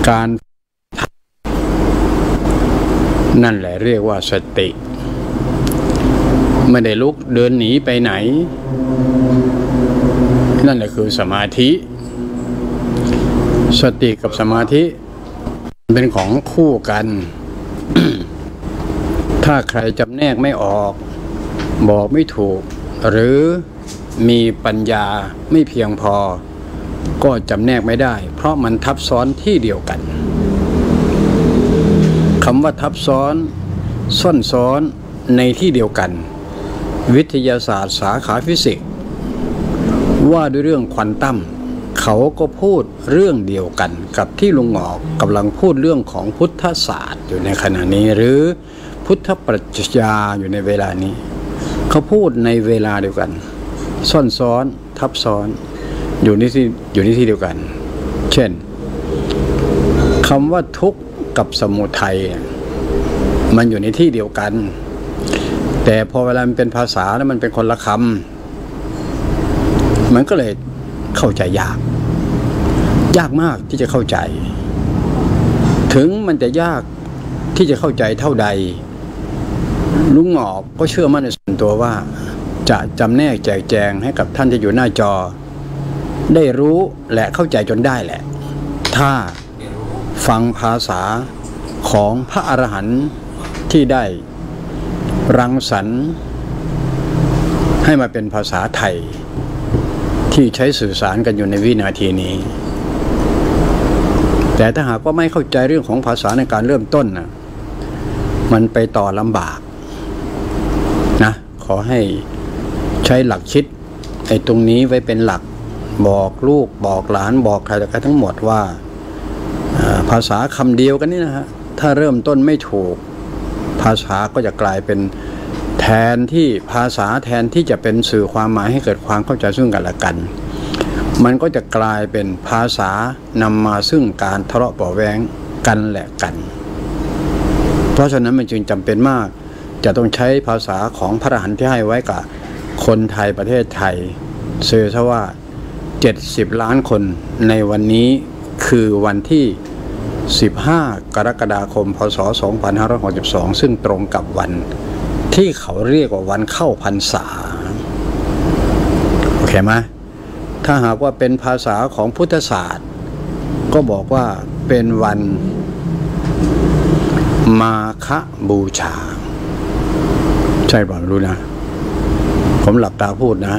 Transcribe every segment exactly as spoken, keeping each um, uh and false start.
การนั่นแหละเรียกว่าสติไม่ได้ลุกเดินหนีไปไหนนั่นแหละคือสมาธิสติกับสมาธิเป็นของคู่กัน ถ้าใครจำแนกไม่ออกบอกไม่ถูกหรือมีปัญญาไม่เพียงพอก็จำแนกไม่ได้เพราะมันทับซ้อนที่เดียวกันคำว่าทับซ้อนซ่อนซ้อนในที่เดียวกันวิทยาศาสตร์สาขาฟิสิกส์ว่าด้วยเรื่องควอนตัมเขาก็พูดเรื่องเดียวกันกับที่ลุงหงอกกำลังพูดเรื่องของพุทธศาสตร์อยู่ในขณะนี้หรือพุทธปรัชญาอยู่ในเวลานี้เขาพูดในเวลาเดียวกันซ่อนซ้อนทับซ้อนอยู่ในที่อยู่ในที่เดียวกันเช่นคำว่าทุกข์กับสมุทัยมันอยู่ในที่เดียวกันแต่พอเวลามันเป็นภาษาแล้วมันเป็นคนละคำมันก็เลยเข้าใจยากยากมากที่จะเข้าใจถึงมันจะยากที่จะเข้าใจเท่าใดลุงหงอกก็เชื่อมั่นในส่วนตัวว่าจะจำแนกแจกแจงให้กับท่านที่อยู่หน้าจอได้รู้และเข้าใจจนได้แหละถ้าฟังภาษาของพระอรหันต์ที่ได้รังสรรค์ให้มาเป็นภาษาไทยที่ใช้สื่อสารกันอยู่ในวินาทีนี้แต่ถ้าหากว่าไม่เข้าใจเรื่องของภาษาในการเริ่มต้นนะมันไปต่อลำบากนะขอให้ใช้หลักคิดไอ้ตรงนี้ไว้เป็นหลักบอกลูกบอกหลานบอกใครต่อใครทั้งหมดว่าภาษาคำเดียวกันนี่นะฮะถ้าเริ่มต้นไม่ถูกภาษาก็จะกลายเป็นแทนที่ภาษาแทนที่จะเป็นสื่อความหมายให้เกิดความเข้าใจซึ่งกันและกันมันก็จะกลายเป็นภาษานำมาซึ่งการทะเลาะเบาะแว้งกันและกันเพราะฉะนั้นมันจึงจำเป็นมากจะต้องใช้ภาษาของพระอรหันต์ที่ให้ไว้กับคนไทยประเทศไทยเชื่อซะว่าเจ็ดสิบล้านคนในวันนี้คือวันที่สิบห้ากรกฎาคมพศสองพันห้าร้อยหกสิบสองซึ่งตรงกับวันที่เขาเรียกว่าวันเข้าพรรษาโอเคไหมถ้าหากว่าเป็นภาษาของพุทธศาสตร์ก็บอกว่าเป็นวันมาฆบูชาใช่ป่ะไม่รู้นะผมหลับตาพูดนะ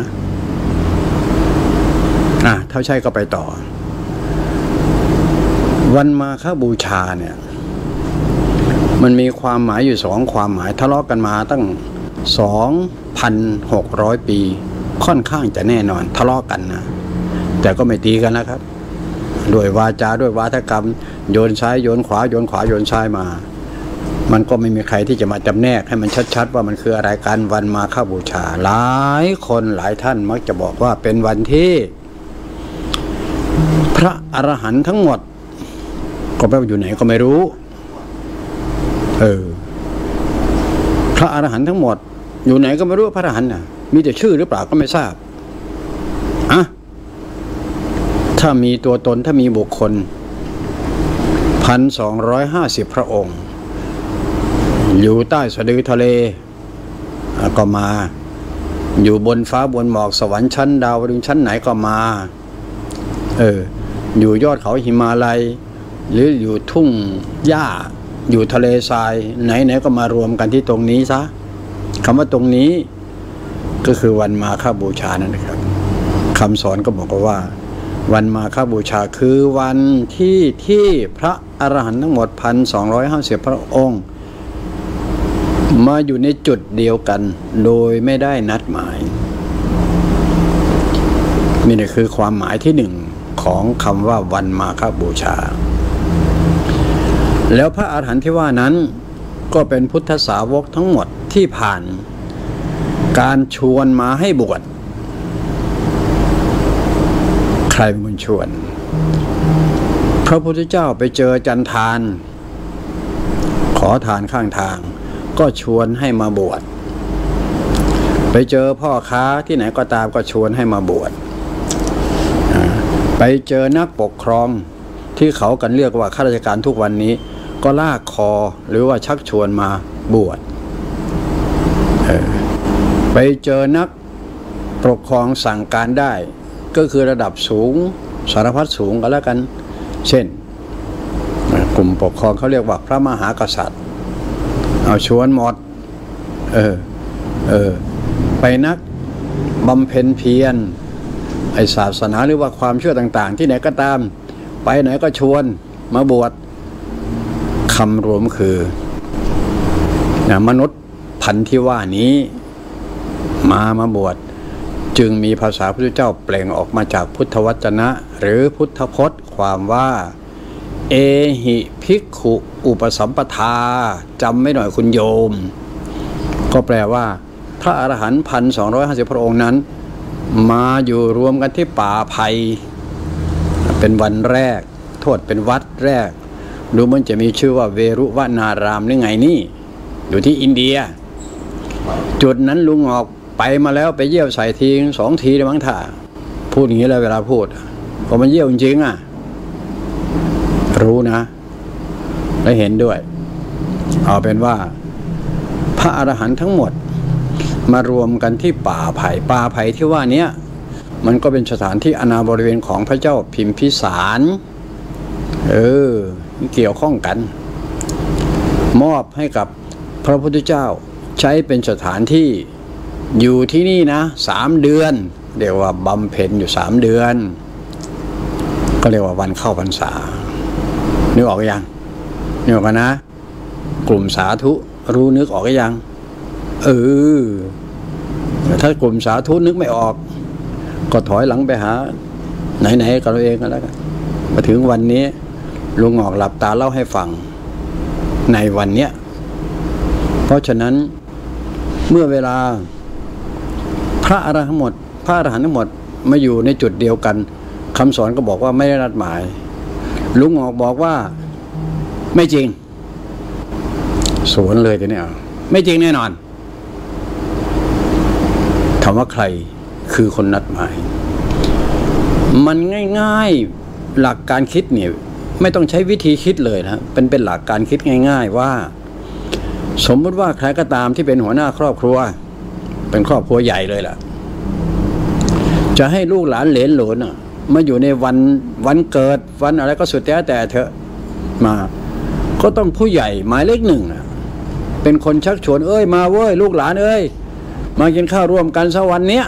อ่ะถ้าใช่ก็ไปต่อวันมาฆบูชาเนี่ยมันมีความหมายอยู่สองความหมายทะเลาะกันมาตั้ง สองพันหกร้อย ปีค่อนข้างจะแน่นอนทะเลาะกันนะแต่ก็ไม่ตีกันนะครับด้วยวาจาด้วยวาทกรรมโยนซ้ายโยนขวาโยนขวาโยนซ้ายมามันก็ไม่มีใครที่จะมาจำแนกให้มันชัดๆว่ามันคืออะไรกันวันมาฆบูชาหลายคนหลายท่านมักจะบอกว่าเป็นวันที่พระอรหันต์ทั้งหมดก็ไปอยู่ไหนก็ไม่รู้เออพระอรหันต์ทั้งหมดอยู่ไหนก็ไม่รู้พระอรหันต์น่ะมีแต่ชื่อหรือเปล่าก็ไม่ทราบอ่ะถ้ามีตัวตนถ้ามีบุคคลพันสองร้อยห้าสิบพระองค์อยู่ใต้สะดือทะเลก็มาอยู่บนฟ้าบนหมอกสวรรค์ชั้นดาวดึงชั้นไหนก็มาเอออยู่ยอดเขาหิมาลัยหรืออยู่ทุ่งหญ้าอยู่ทะเลทรายไหนๆก็มารวมกันที่ตรงนี้ซะคำว่าตรงนี้ก็คือวันมาฆบูชานั่นนะครับคำสอนก็บอกว่าวันมาฆบูชาคือวันที่ที่พระอรหันต์ทั้งหมด หนึ่งพันสองร้อยห้าสิบ พระองค์มาอยู่ในจุดเดียวกันโดยไม่ได้นัดหมายนี่คือความหมายที่หนึ่งของคำว่าวันมาฆบูชาแล้วพระอรหันต์ที่ว่านั้นก็เป็นพุทธสาวกทั้งหมดที่ผ่านการชวนมาให้บวชใครเป็นคนชวนพระพุทธเจ้าไปเจอจันทานขอทานข้างทางก็ชวนให้มาบวชไปเจอพ่อค้าที่ไหนก็ตามก็ชวนให้มาบวชไปเจอนักปกครองที่ที่เขากันเรียกว่าข้าราชการทุกวันนี้ก็ลากคอหรือว่าชักชวนมาบวชไปเจอนักปกครองสั่งการได้ก็คือระดับสูงสารพัดสูงก็แล้วกันเช่นกลุ่มปกครองเขาเรียกว่าพระมหากษัตริย์เอาชวนหมดเออเออไปนักบำเพ็ญเพียรไอศาสนาหรือว่าความเชื่อต่างๆที่ไหนก็ตามไปไหนก็ชวนมาบวชคำรวมคือนะมนุษย์พันธุ์ที่ว่านี้มามาบวชจึงมีภาษาพุทธเจ้าเปล่งออกมาจากพุทธวจนะหรือพุทธพจน์ความว่าเอหิภิกขุอุปสัมปทาจำไม่หน่อยคุณโยมก็แปลว่าพระอรหันต์พันสองร้อยห้าสิบพระองค์นั้นมาอยู่รวมกันที่ป่าไผ่เป็นวันแรกโทษเป็นวัดแรกดูมันจะมีชื่อว่าเวรุวนารามหรือไงนี่อยู่ที่อินเดียจุดนั้นลุงออกไปมาแล้วไปเยี่ยวใส่ทีสองทีเลยมั้งท่าพูดอย่างนี้เลยเวลาพูดก็มันเยี่ยวจริงๆอ่ะรู้นะและเห็นด้วยเอาเป็นว่าพระอรหันต์ทั้งหมดมารวมกันที่ป่าไผ่ป่าไผ่ที่ว่านี้มันก็เป็นสถานที่อาณาบริเวณของพระเจ้าพิมพิสารเออเกี่ยวข้องกันมอบให้กับพระพุทธเจ้าใช้เป็นสถานที่อยู่ที่นี่นะสามเดือนเรียกว่าบำเพ็ญอยู่สามเดือนก็เรียกว่าวันเข้าพรรษานึกออกยังนึกออกกันนะกลุ่มสาธุรู้นึกออกยังเออถ้ากลุ่มสาธุนึกไม่ออกก็ถอยหลังไปหาไหนๆกับเราเองกันแล้วกันมาถึงวันนี้ลุงออกหลับตาเล่าให้ฟังในวันเนี้ยเพราะฉะนั้นเมื่อเวลาพระอรหันต์ทั้งหมดพระอรหันต์ทั้งหมดมาอยู่ในจุดเดียวกันคำสอนก็บอกว่าไม่ได้นัดหมายลุงออกบอกว่าไม่จริงสวนเลยทีนี้ไม่จริงแน่นอนถามว่าใครคือคนนัดหมายมันง่ายๆหลักการคิดเนี่ยไม่ต้องใช้วิธีคิดเลยนะเป็นเป็นหลักการคิดง่ายๆว่าสมมติว่าใครก็ตามที่เป็นหัวหน้าครอบครัวเป็นครอบครัวใหญ่เลยล่ะจะให้ลูกหลานเหลนหลนมาอยู่ในวันวันเกิดวันอะไรก็สุดแต่แต่เถอะมาก็ต้องผู้ใหญ่หมายเลขหนึ่งเป็นคนชักชวนเอ้ยมาเว้ยลูกหลานเอ้ยมากินข้าวร่วมกันสักวันเนี้ย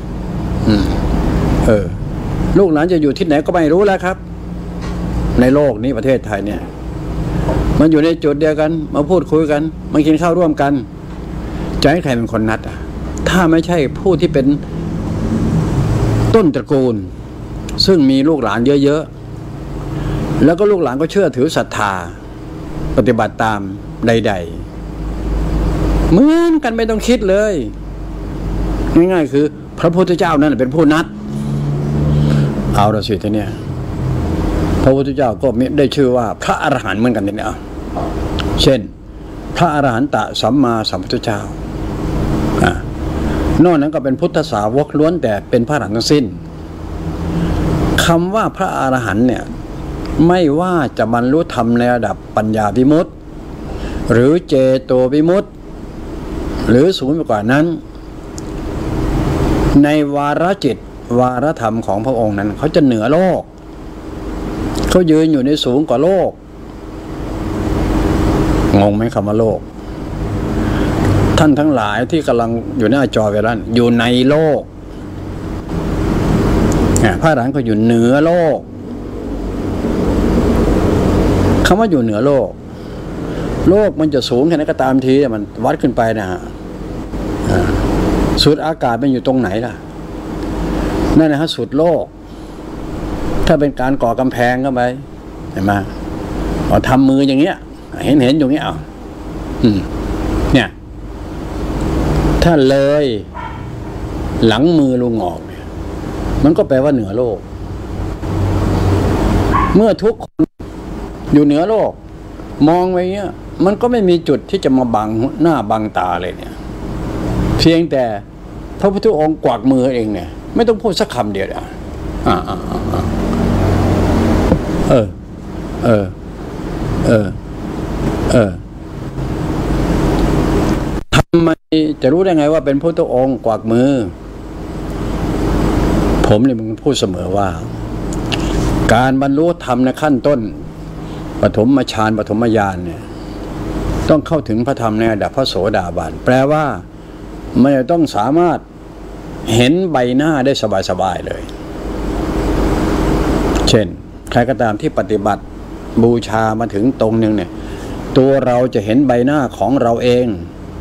เออลูกหลานจะอยู่ที่ไหนก็ไม่รู้แล้วครับในโลกนี้ประเทศไทยเนี่ยมันอยู่ในจุดเดียวกันมาพูดคุยกันมากินข้าวร่วมกันจะให้ใครเป็นคนนัดอ่ะถ้าไม่ใช่ผู้ที่เป็นต้นตระกูลซึ่งมีลูกหลานเยอะๆแล้วก็ลูกหลานก็เชื่อถือศรัทธาปฏิบัติตามใดๆเหมือนกันไม่ต้องคิดเลยง่ายๆคือพระพุทธเจ้านั่นเป็นผู้นัดเอาละสิทีเนี้ยพระพุทธเจ้าก็ได้ชื่อว่าพระอรหันต์เหมือนกันเนี่ยเช่นพระอรหันตสัมมาสัมพุทธเจ้านอกนั้นก็เป็นพุทธสาวกล้วนแต่เป็นพระอรหันต์ทั้งสิ้นคำว่าพระอรหันต์เนี่ยไม่ว่าจะบรรลุธรรมในระดับปัญญาวิมุตติหรือเจโตวิมุตติหรือสูงกว่านั้นในวาระจิตวาระธรรมของพระองค์นั้นเขาจะเหนือโลกเขายืนอยู่ในสูงกว่าโลกงงไหมคำว่าโลกท่านทั้งหลายที่กำลังอยู่หน้าจอเวลาอยู่ในโลกพระอรหันต์ก็อยู่เหนือโลกคำว่าอยู่เหนือโลกโลกมันจะสูงแค่ไหนก็ตามทีมันวัดขึ้นไปนะฮะสุดอากาศมันอยู่ตรงไหนล่ะนั่นนะฮะสุดโลกถ้าเป็นการก่อกำแพงเข้าไปเห็นไหมเอาทำมืออย่างเงี้ยเห็นเห็นอย่างเงี้ยเอาเนี่ยถ้าเลยหลังมือลุงออกเนี่ยมันก็แปลว่าเหนือโลกเมื่อทุกคนอยู่เหนือโลกมองไปเงี้ยมันก็ไม่มีจุดที่จะมาบังหน้าบังตาเลยเนี่ยเพียงแต่พระพุทธองค์กวักมือเองเนี่ยไม่ต้องพูดสักคำเดียวอ่ะอ่าอ่าอ่าเออเออเออเออทำไมจะรู้ได้ไงว่าเป็นพระพุทธองค์กวักมือผมเนี่ยมึงพูดเสมอว่าการบรรลุธรรมในขั้นต้นปฐมฌานปฐมญาณเนี่ยต้องเข้าถึงพระธรรมในระดับพระโสดาบันแปลว่าไม่ต้องสามารถเห็นใบหน้าได้สบายๆเลยเช่นใครก็ตามที่ปฏิบัติบูชามาถึงตรงนึงเนี่ยตัวเราจะเห็นใบหน้าของเราเอง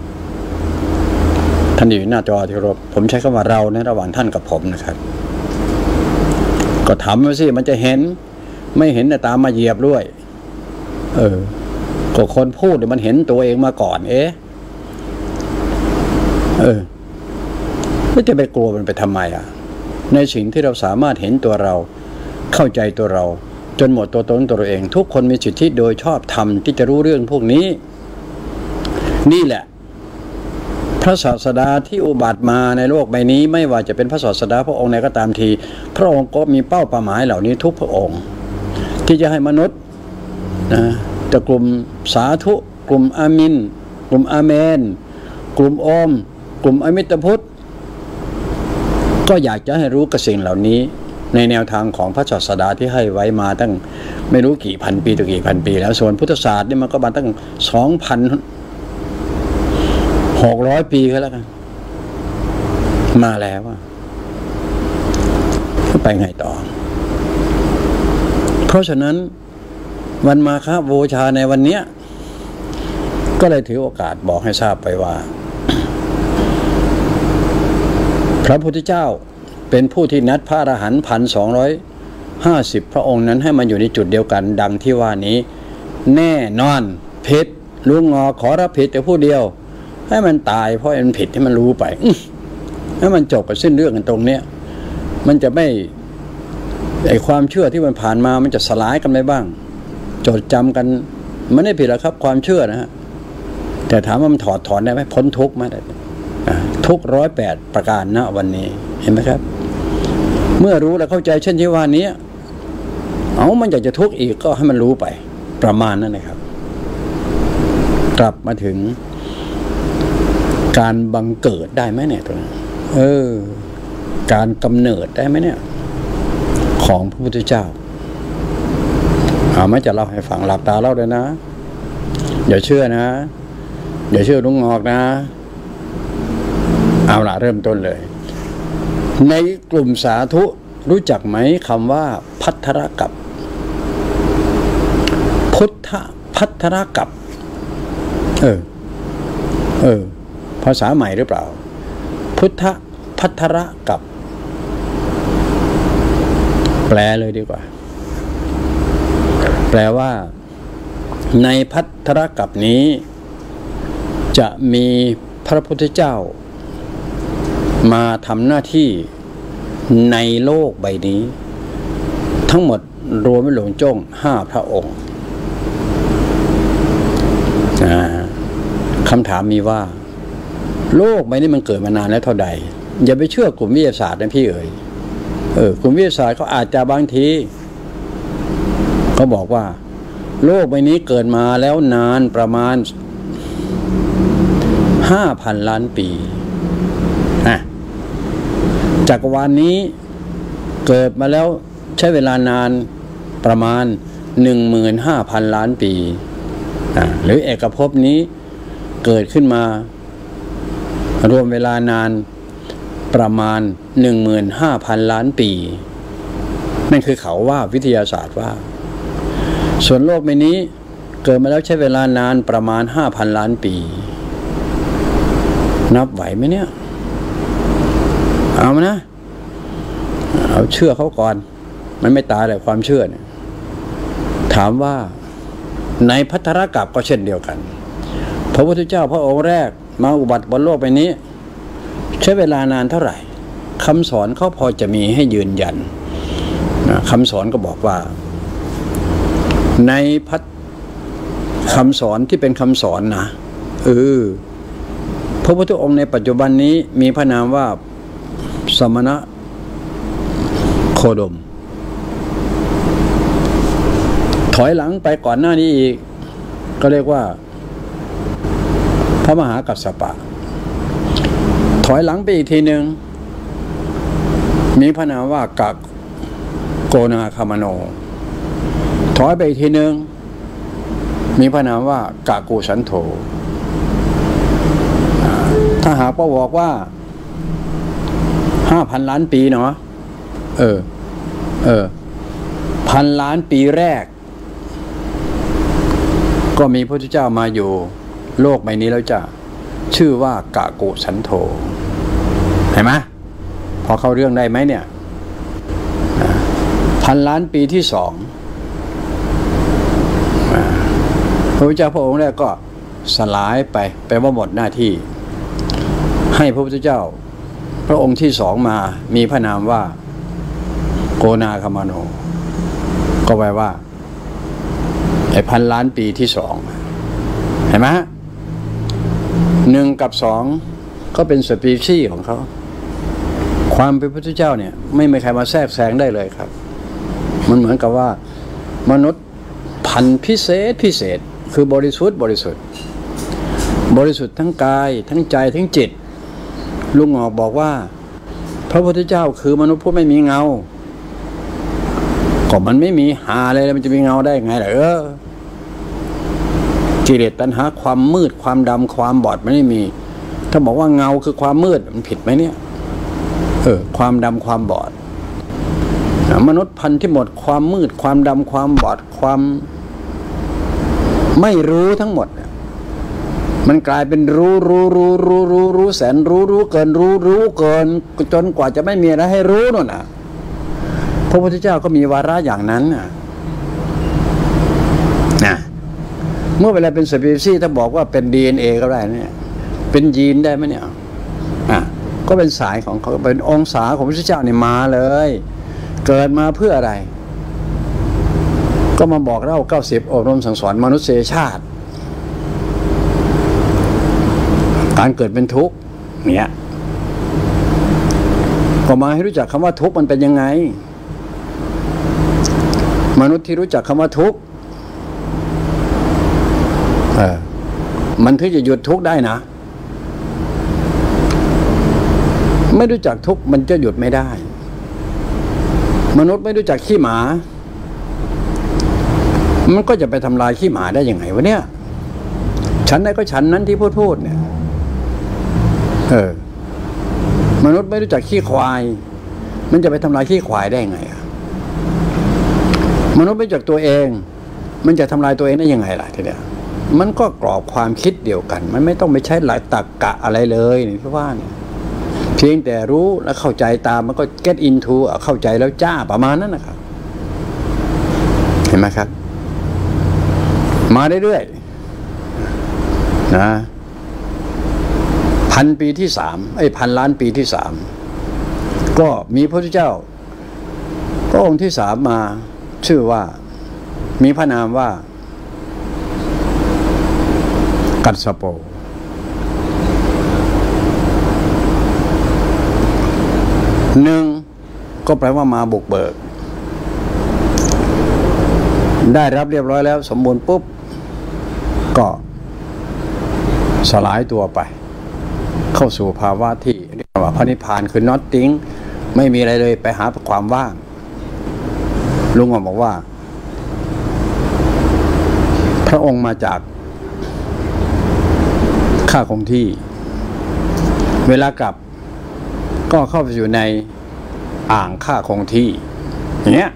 ท่านอยู่หน้าจอที่รบผมใช้คำว่าเราในระหว่างท่านกับผมนะครับก็ทำมาสิมันจะเห็นไม่เห็นแต่ตามมาเหยียบด้วยเออก็คนพูดเนี่ยมันเห็นตัวเองมาก่อนเอ๊ะเออไม่จะไปกลัวมันไปทำไมอ่ะในสิ่งที่เราสามารถเห็นตัวเราเข้าใจตัวเราจนหมดตัวตนตัวเราเองทุกคนมีสิทธิโดยชอบธรรมที่จะรู้เรื่องพวกนี้นี่แหละพระศาสดาที่อุบัติมาในโลกใบนี้ไม่ว่าจะเป็นพระศาสดาพระองค์ไหนก็ตามทีพระองค์ก็มีเป้าประหมายเหล่านี้ทุกพระองค์ที่จะให้มนุษย์นะแต่กลุ่มสาธุกลุ่มอามินกลุ่มอาเมนกลุ่มโอมกลุ่มอมิตพุทธก็อยากจะให้รู้กับสิ่งเหล่านี้ในแนวทางของพระศาสดาที่ให้ไว้มาตั้งไม่รู้กี่พันปีต่อกี่พันปีแล้วส่วนพุทธศาสตร์นี่มันก็มาตั้งสองพันหกร้อยปีแล้วกันมาแล้วว่าไปไงต่อเพราะฉะนั้นวันมาฆบูชาในวันนี้ก็เลยถือโอกาสบอกให้ทราบไปว่าพระพุทธเจ้าเป็นผู้ที่นัดพระอรหันต์พันสองร้อยห้าสิบพระองค์นั้นให้มันอยู่ในจุดเดียวกันดังที่ว่านี้แน่นอนผิดลุงงอขอรับผิดแต่ผู้เดียวให้มันตายเพราะมันผิดที่มันรู้ไปให้มันจบกับสิ้นเรื่องกันตรงเนี้ยมันจะไม่ไอความเชื่อที่มันผ่านมามันจะสลายกันไปบ้างจดจำกันมันไม่ผิดหรอกครับความเชื่อนะฮะแต่ถามว่ามันถอดถอนได้ไหมพ้นทุกข์ไหมทุกร้อยแปดประการณวันนี้เห็นไหมครับเมื่อรู้และเข้าใจเช่นที่ว่านี้เอามันอยากจะทุกข์อีกก็ให้มันรู้ไปประมาณนั้นนะครับกลับมาถึงการบังเกิดได้ไหมเนี่ยตัวนี้เออการกำเนิดได้ไหมเนี่ยของพระพุทธเจ้าเอาไม่จะเล่าให้ฟังหลับตาเล่าเลยนะอย่าเชื่อนะอย่าเชื่อลุงงอกนะเอาละเริ่มต้นเลยในกลุ่มสาธุรู้จักไหมคำว่าภัททรกัปพุทธภัททรกัปเออเออภาษาใหม่หรือเปล่าพุทธภัททรกัปแปลเลยดีกว่าแปลว่าในภัททรกัปนี้จะมีพระพุทธเจ้ามาทำหน้าที่ในโลกใบนี้ทั้งหมดรวมไม่หลงจ้องห้าพระองค์คำถามมีว่าโลกใบนี้มันเกิดมานานแล้วเท่าใดอย่าไปเชื่อกลุ่มวิทยาศาสตร์นะพี่เอ๋ยเออกลุ่มวิทยาศาสตร์เขาอาจจะบางทีเขาบอกว่าโลกใบนี้เกิดมาแล้วนานประมาณห้าพันล้านปีจักรวาล น, นี้เกิดมาแล้วใช้เวลานานประมาณ หนึ่งหมื่นห้าพัน ล้านปีหรือเอกภพนี้เกิดขึ้นมารวมเวลานานประมาณ หนึ่งหมื่นห้าพัน ล้านปีนั่นคือเขาว่าวิทยาศาสตร์ว่าส่วนโลกใบนี้เกิดมาแล้วใช้เวลานานประมาณ ห้าพัน ล้านปีนับไหวไหมเนี่ยเอามานะเอาเชื่อเขาก่อนมันไม่ตายเลยความเชื่อเนี่ยถามว่าในภัททรกัปก็เช่นเดียวกันพระพุทธเจ้าพระองค์แรกมาอุบัติบนโลกใบนี้ใช้เวลานานเท่าไหร่คำสอนเขาพอจะมีให้ยืนยันนะคำสอนก็บอกว่าในพัทคำสอนที่เป็นคำสอนนะเออพระพุทธองค์ในปัจจุบันนี้มีพระนามว่าสมณะโคดมโทอยหลังไปก่อนหน้านี้อีกก็เรียกว่าพระมหากัสสปะถอยหลังไปอีกทีหนึ่งมีพระนามว่ากะโกนาคามโนถอยไปอีกทีหนึ่งมีพระนามว่ากะกุสันโธถ้าหากว่าบอกว่าห้าพันล้านปีเนาะเออเออพันล้านปีแรกก็มีพระพุทธเจ้ามาอยู่โลกใบนี้แล้วจ้ะชื่อว่ากะกุสันโธเห็นไหมพอเข้าเรื่องได้ไหมเนี่ยพันล้านปีที่สองพระพุทธเจ้าพระองค์แรกก็สลายไปแปลว่าหมดหน้าที่ให้พระพุทธเจ้าพระองค์ที่สองมามีพระนามว่าโกนาคามโนก็แปลว่าไอ้พันล้านปีที่สองเห็นไหมหนึ่งกับสองก็เป็นสปีชีส์ของเขาความเป็นพระพุทธเจ้าเนี่ยไม่มีใครมาแทรกแซงได้เลยครับมันเหมือนกับว่ามนุษย์พันพิเศษพิเศษคือบริสุทธิ์บริสุทธิ์บริสุทธิ์ทั้งกายทั้งใจทั้งจิตลุงออกบอกว่าพระพุทธเจ้าคือมนุษย์ผู้ไม่มีเงาก็มันไม่มีหาอะไรแล้วมันจะมีเงาได้ไงล่ะเออกิเลสตัณหาความมืดความดำความบอดมันไม่มีถ้าบอกว่าเงาคือความมืดมันผิดไหมเนี่ยเออความดำความบอดมนุษย์พันธุ์ที่หมดความมืดความดำความบอดความไม่รู้ทั้งหมดมันกลายเป็นรู้รู้รู้รู้รู้รู้แสนรู้รู้เกินรู้รู้เกินจนกว่าจะไม่มีอะไรให้รู้นั่นน่ะพระพุทธเจ้าก็มีวาระอย่างนั้นน่ะนะเมื่อเวลาเป็นสปีชีส์ถ้าบอกว่าเป็น ดี เอ็น เอ ก็ได้เนี่ยเป็นยีนได้ไหมเนี่ยอ่ะก็เป็นสายของเขาเป็นองศาของพระพุทธเจ้าเนี่ยมาเลยเกิดมาเพื่ออะไรก็มาบอกเล่าเก้าสิบอบรมสั่งสอนมนุษยชาติการเกิดเป็นทุกข์เนี่ยก็มาให้รู้จักคำว่าทุกข์มันเป็นยังไงมนุษย์ที่รู้จักคำว่าทุกข์เออมันถึงจะหยุดทุกข์ได้นะไม่รู้จักทุกข์มันจะหยุดไม่ได้มนุษย์ไม่รู้จักขี้หมามันก็จะไปทำลายขี้หมาได้ยังไงวะเนี่ยฉันได้ก็ฉันนั้นที่พูดพูดเนี่ยเออมนุษย์ไม่รู้จักขี้ควายมันจะไปทำลายขี้ควายได้ยังไงอะมนุษย์ไม่รู้จักตัวเองมันจะทำลายตัวเองได้ยังไงล่ะทีเดียวมันก็กรอบความคิดเดียวกันมันไม่ต้องไปใช้หลายตรรกะอะไรเลยนี่พี่ว่าเนี่ยเพียงแต่รู้และเข้าใจตามมันก็ get into เข้าใจแล้วจ้าประมาณนั้นนะครับเห็นไหมครับมาเรื่อยๆนะพันปีที่สามไอ้พันล้านปีที่สามก็มีพระพุทธเจ้าพระองค์ที่สามมาชื่อว่ามีพระนามว่ากัสสโปหนึ่งก็แปลว่ามาบุกเบิกได้รับเรียบร้อยแล้วสมบูรณ์ปุ๊บก็สลายตัวไปเข้าสู่ภาวะที่เรียกว่าพระนิพพานคือ nothing ไม่มีอะไรเลยไปหาความว่างลุงบอกว่าพระองค์มาจากข้าคงที่เวลากลับก็เข้าไปอยู่ในอ่างข้าคงที่อย่างเงี้ย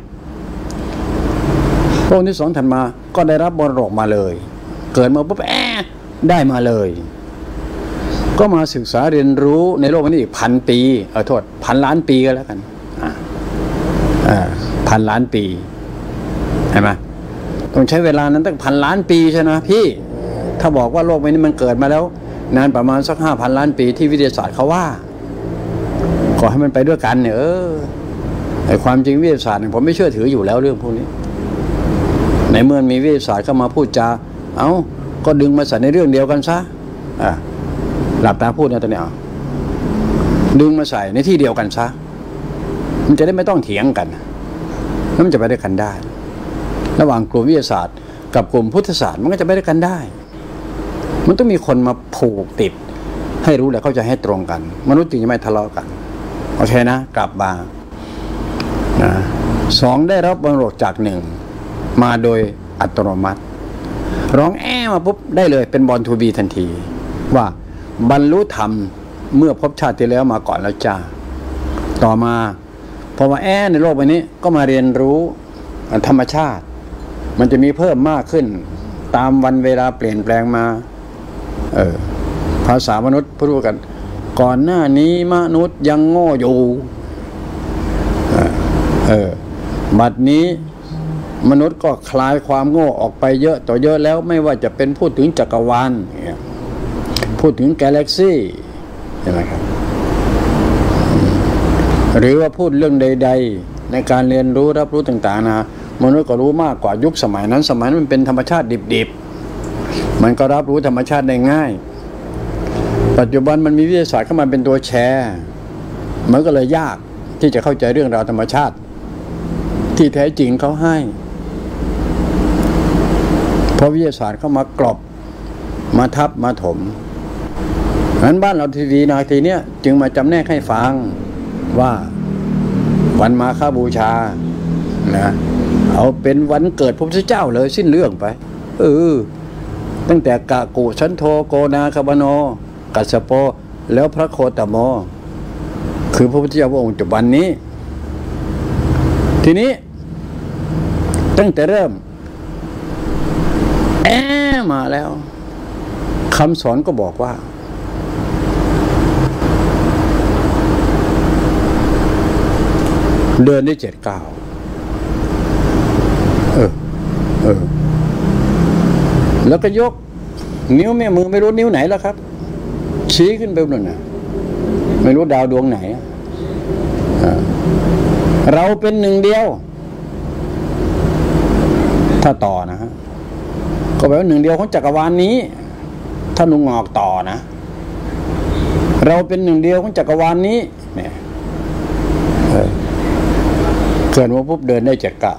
พระองค์ที่สองถัดมาก็ได้รับบรรกมาเลยเกิดมาปุ๊บแอะได้มาเลยก็มาศึกษาเรียนรู้ในโลกนี้อีกพันปีเออโทษพันล้านปีก็แล้วกันอ่าอ่าพันล้านปีเห็นไหมต้องใช้เวลานั้นตั้งพันล้านปีใช่ไหมพี่ถ้าบอกว่าโลกนี้มันเกิดมาแล้วนานประมาณสักห้าพันล้านปีที่วิทยาศาสตร์เขาว่าขอให้มันไปด้วยกันเนี่ยเออไอ้ความจริงวิทยาศาสตร์ผมไม่เชื่อถืออยู่แล้วเรื่องพวกนี้ในเมื่อมีวิทยาศาสตร์เข้ามาพูดจาเอ้าก็ดึงมาใส่ในเรื่องเดียวกันซะอ่ะหลับตาพูดนะตอนนี้ดึงมาใส่ในที่เดียวกันซะมันจะได้ไม่ต้องเถียงกันแล้วมันจะไปด้วยกันได้ระหว่างกลุ่มวิทยาศาสตร์กับกลุ่มพุทธศาสตร์มันก็จะไม่ได้กันได้มันต้องมีคนมาผูกติดให้รู้และเข้าใจให้ตรงกันมนุษย์จึงจะไม่ทะเลาะกันโอเคนะกลับมานะสองได้รับมรดกจากหนึ่งมาโดยอัตโนมัติร้องแอ้มาปุ๊บได้เลยเป็นบอลทูบีทันทีว่าบรรลุธรรมเมื่อพบชาติที่แล้วมาก่อนแล้วจ้าต่อมาพอมาแอ้ในโลกใบนี้ก็มาเรียนรู้ธรรมชาติมันจะมีเพิ่มมากขึ้นตามวันเวลาเปลี่ยนแปลงมาเออภาษามนุษย์พูดกันก่อนหน้านี้มนุษย์ยังโง่อยู่เออบัดนี้มนุษย์ก็คลายความโง่ออกไปเยอะต่อเยอะแล้วไม่ว่าจะเป็นพูดถึงจักรวาลพูดถึงกาแล็กซี่ใช่ไหมครับหรือว่าพูดเรื่องใดๆในการเรียนรู้รับรู้ต่างๆนะมนุษย์ก็รู้มากกว่ายุคสมัยนั้นสมัยนั้นมันเป็นธรรมชาติดิบๆมันก็รับรู้ธรรมชาติได้ง่ายปัจจุบันมันมีวิทยาศาสตร์เข้ามาเป็นตัวแชร์มันก็เลยยากที่จะเข้าใจเรื่องราวธรรมชาติที่แท้จริงเขาให้เพราะวิทยาศาสตร์เข้ามากรบมาทับมาถมนั้นบ้านเราทีวีนาทีเนี้ยจึงมาจำแนกให้ฟังว่าวันมาฆบูชานะเอาเป็นวันเกิดพระพุทธเจ้าเลยสิ้นเรื่องไปเออตั้งแต่กะกุชันโทโกนาคบโนกัสสโปแล้วพระโคตโมคือพระพุทธเจ้าพระองค์จุบันนี้ทีนี้ตั้งแต่เริ่มแอมาแล้วคำสอนก็บอกว่าเดินได้เจ็ดก้าวเออเออแล้วก็ยกนิ้วแม่มือไม่รู้นิ้วไหนแล้วครับชี้ขึ้นไปบนน่ะไม่รู้ดาวดวงไหนเราเป็นหนึ่งเดียวถ้าต่อนะฮะก็แปลว่าหนึ่งเดียวของจักรวาลนี้ถ้าลุงงอกต่อนะเราเป็นหนึ่งเดียวของจักรวาลนี้เนี่ยเกิดมาปุ๊บเดินได้เจ็ดก้าว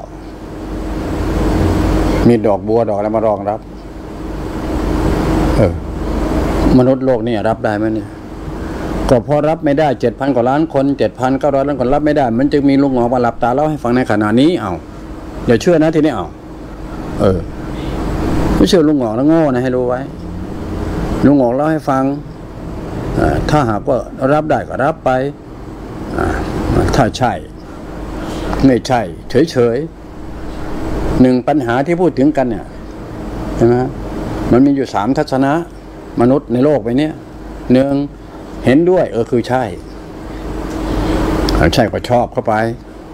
มีดอกบัวดอกอะไรมารองรับเออมนุษย์โลกนี่รับได้ไหมเนี่ยก็พอรับไม่ได้เจ็ดพันกว่าล้านคนเจ็ดพันเก้าร้อยล้านคนรับไม่ได้มันจึงมีลุงหงอกมาหลับตาเล่าให้ฟังในขณะนี้เอาอย่าเชื่อนะทีนี้เอาเออไม่เชื่อลุงหงอกแล้วโง่นะให้รู้ไว้ลุงหงอกเล่าให้ฟังถ้าหากว่ารับได้ก็รับไปถ้าใช่ไม่ใช่เฉยๆหนึ่งปัญหาที่พูดถึงกันเนี่ยใช่ไหมมันมีอยู่สามทัศนะมนุษย์ในโลกไปเนี่ยหนึ่งเห็นด้วยเออคือใช่ใช่ก็ชอบเข้าไป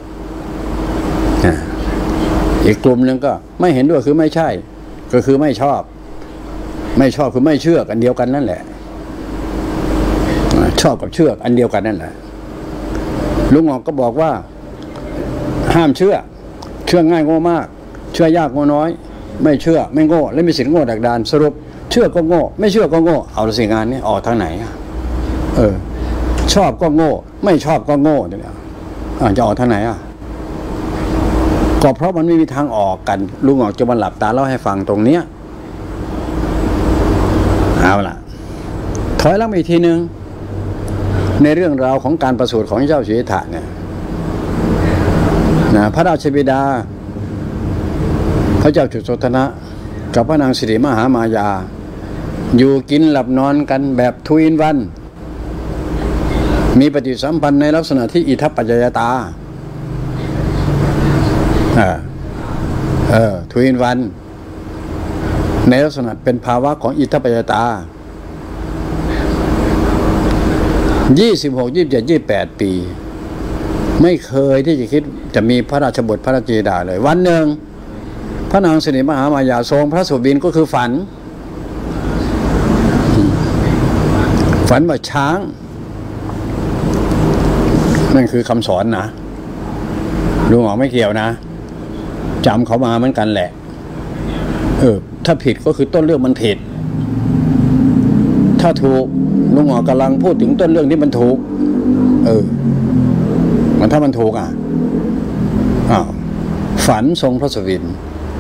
อีกกลุ่มหนึ่งก็ไม่เห็นด้วยคือไม่ใช่ก็คือไม่ชอบไม่ชอบคือไม่เชื่อกันเดียวกันนั่นแหละชอบกับเชื่ออันเดียวกันนั่นแหละลุงหงอกก็บอกว่าห้ามเชื่อเชื่อง่ายโง่มากเชื่อยากโง่น้อยไม่เชื่อไม่โง่และมีสิทธิ์โง่ดักดานสรุปเชื่อก็โง่ไม่เชื่อก็โง่เอาละสิงานนี้ออกทางไหนเออชอบก็โง่ไม่ชอบก็โง่เนี่ยจะออกทางไหนอ่ะก็เพราะมันไม่มีทางออกกันลุงหงอกจะมาหลับตาเล่าให้ฟังตรงเนี้ยเอาล่ะถอยหลังไปอีกทีนึงในเรื่องราวของการประสูติของเจ้าสิทธัตถะเนี่ยนะพระราชบิดาพระเจ้าจุฑนะกับพระนางสิริมหามายาอยู่กินหลับนอนกันแบบทวินวันมีปฏิสัมพันธ์ในลักษณะที่อิทัปปัจจยตาเออเออทวินวันในลักษณะเป็นภาวะของอิทัปปัจจยตายี่สิบหก ยี่สิบเจ็ด ยี่สิบแปดปีไม่เคยที่จะคิดจะมีพระราชบุตรพระราชธิดาเลยวันหนึ่งพระนางสิริมหามายาทรงพระสุบินก็คือฝันฝันว่าช้างนั่นคือคำสอนนะลุงหงอกไม่เกี่ยวนะจำเขามาเหมือนกันแหละเออถ้าผิดก็คือต้นเรื่องมันผิดถ้าถูกลุงหงอกกำลังพูดถึงต้นเรื่องที่มันถูกเออมันถ้ามันถูกอ่ะอ้าวฝันทรงพระสุบิน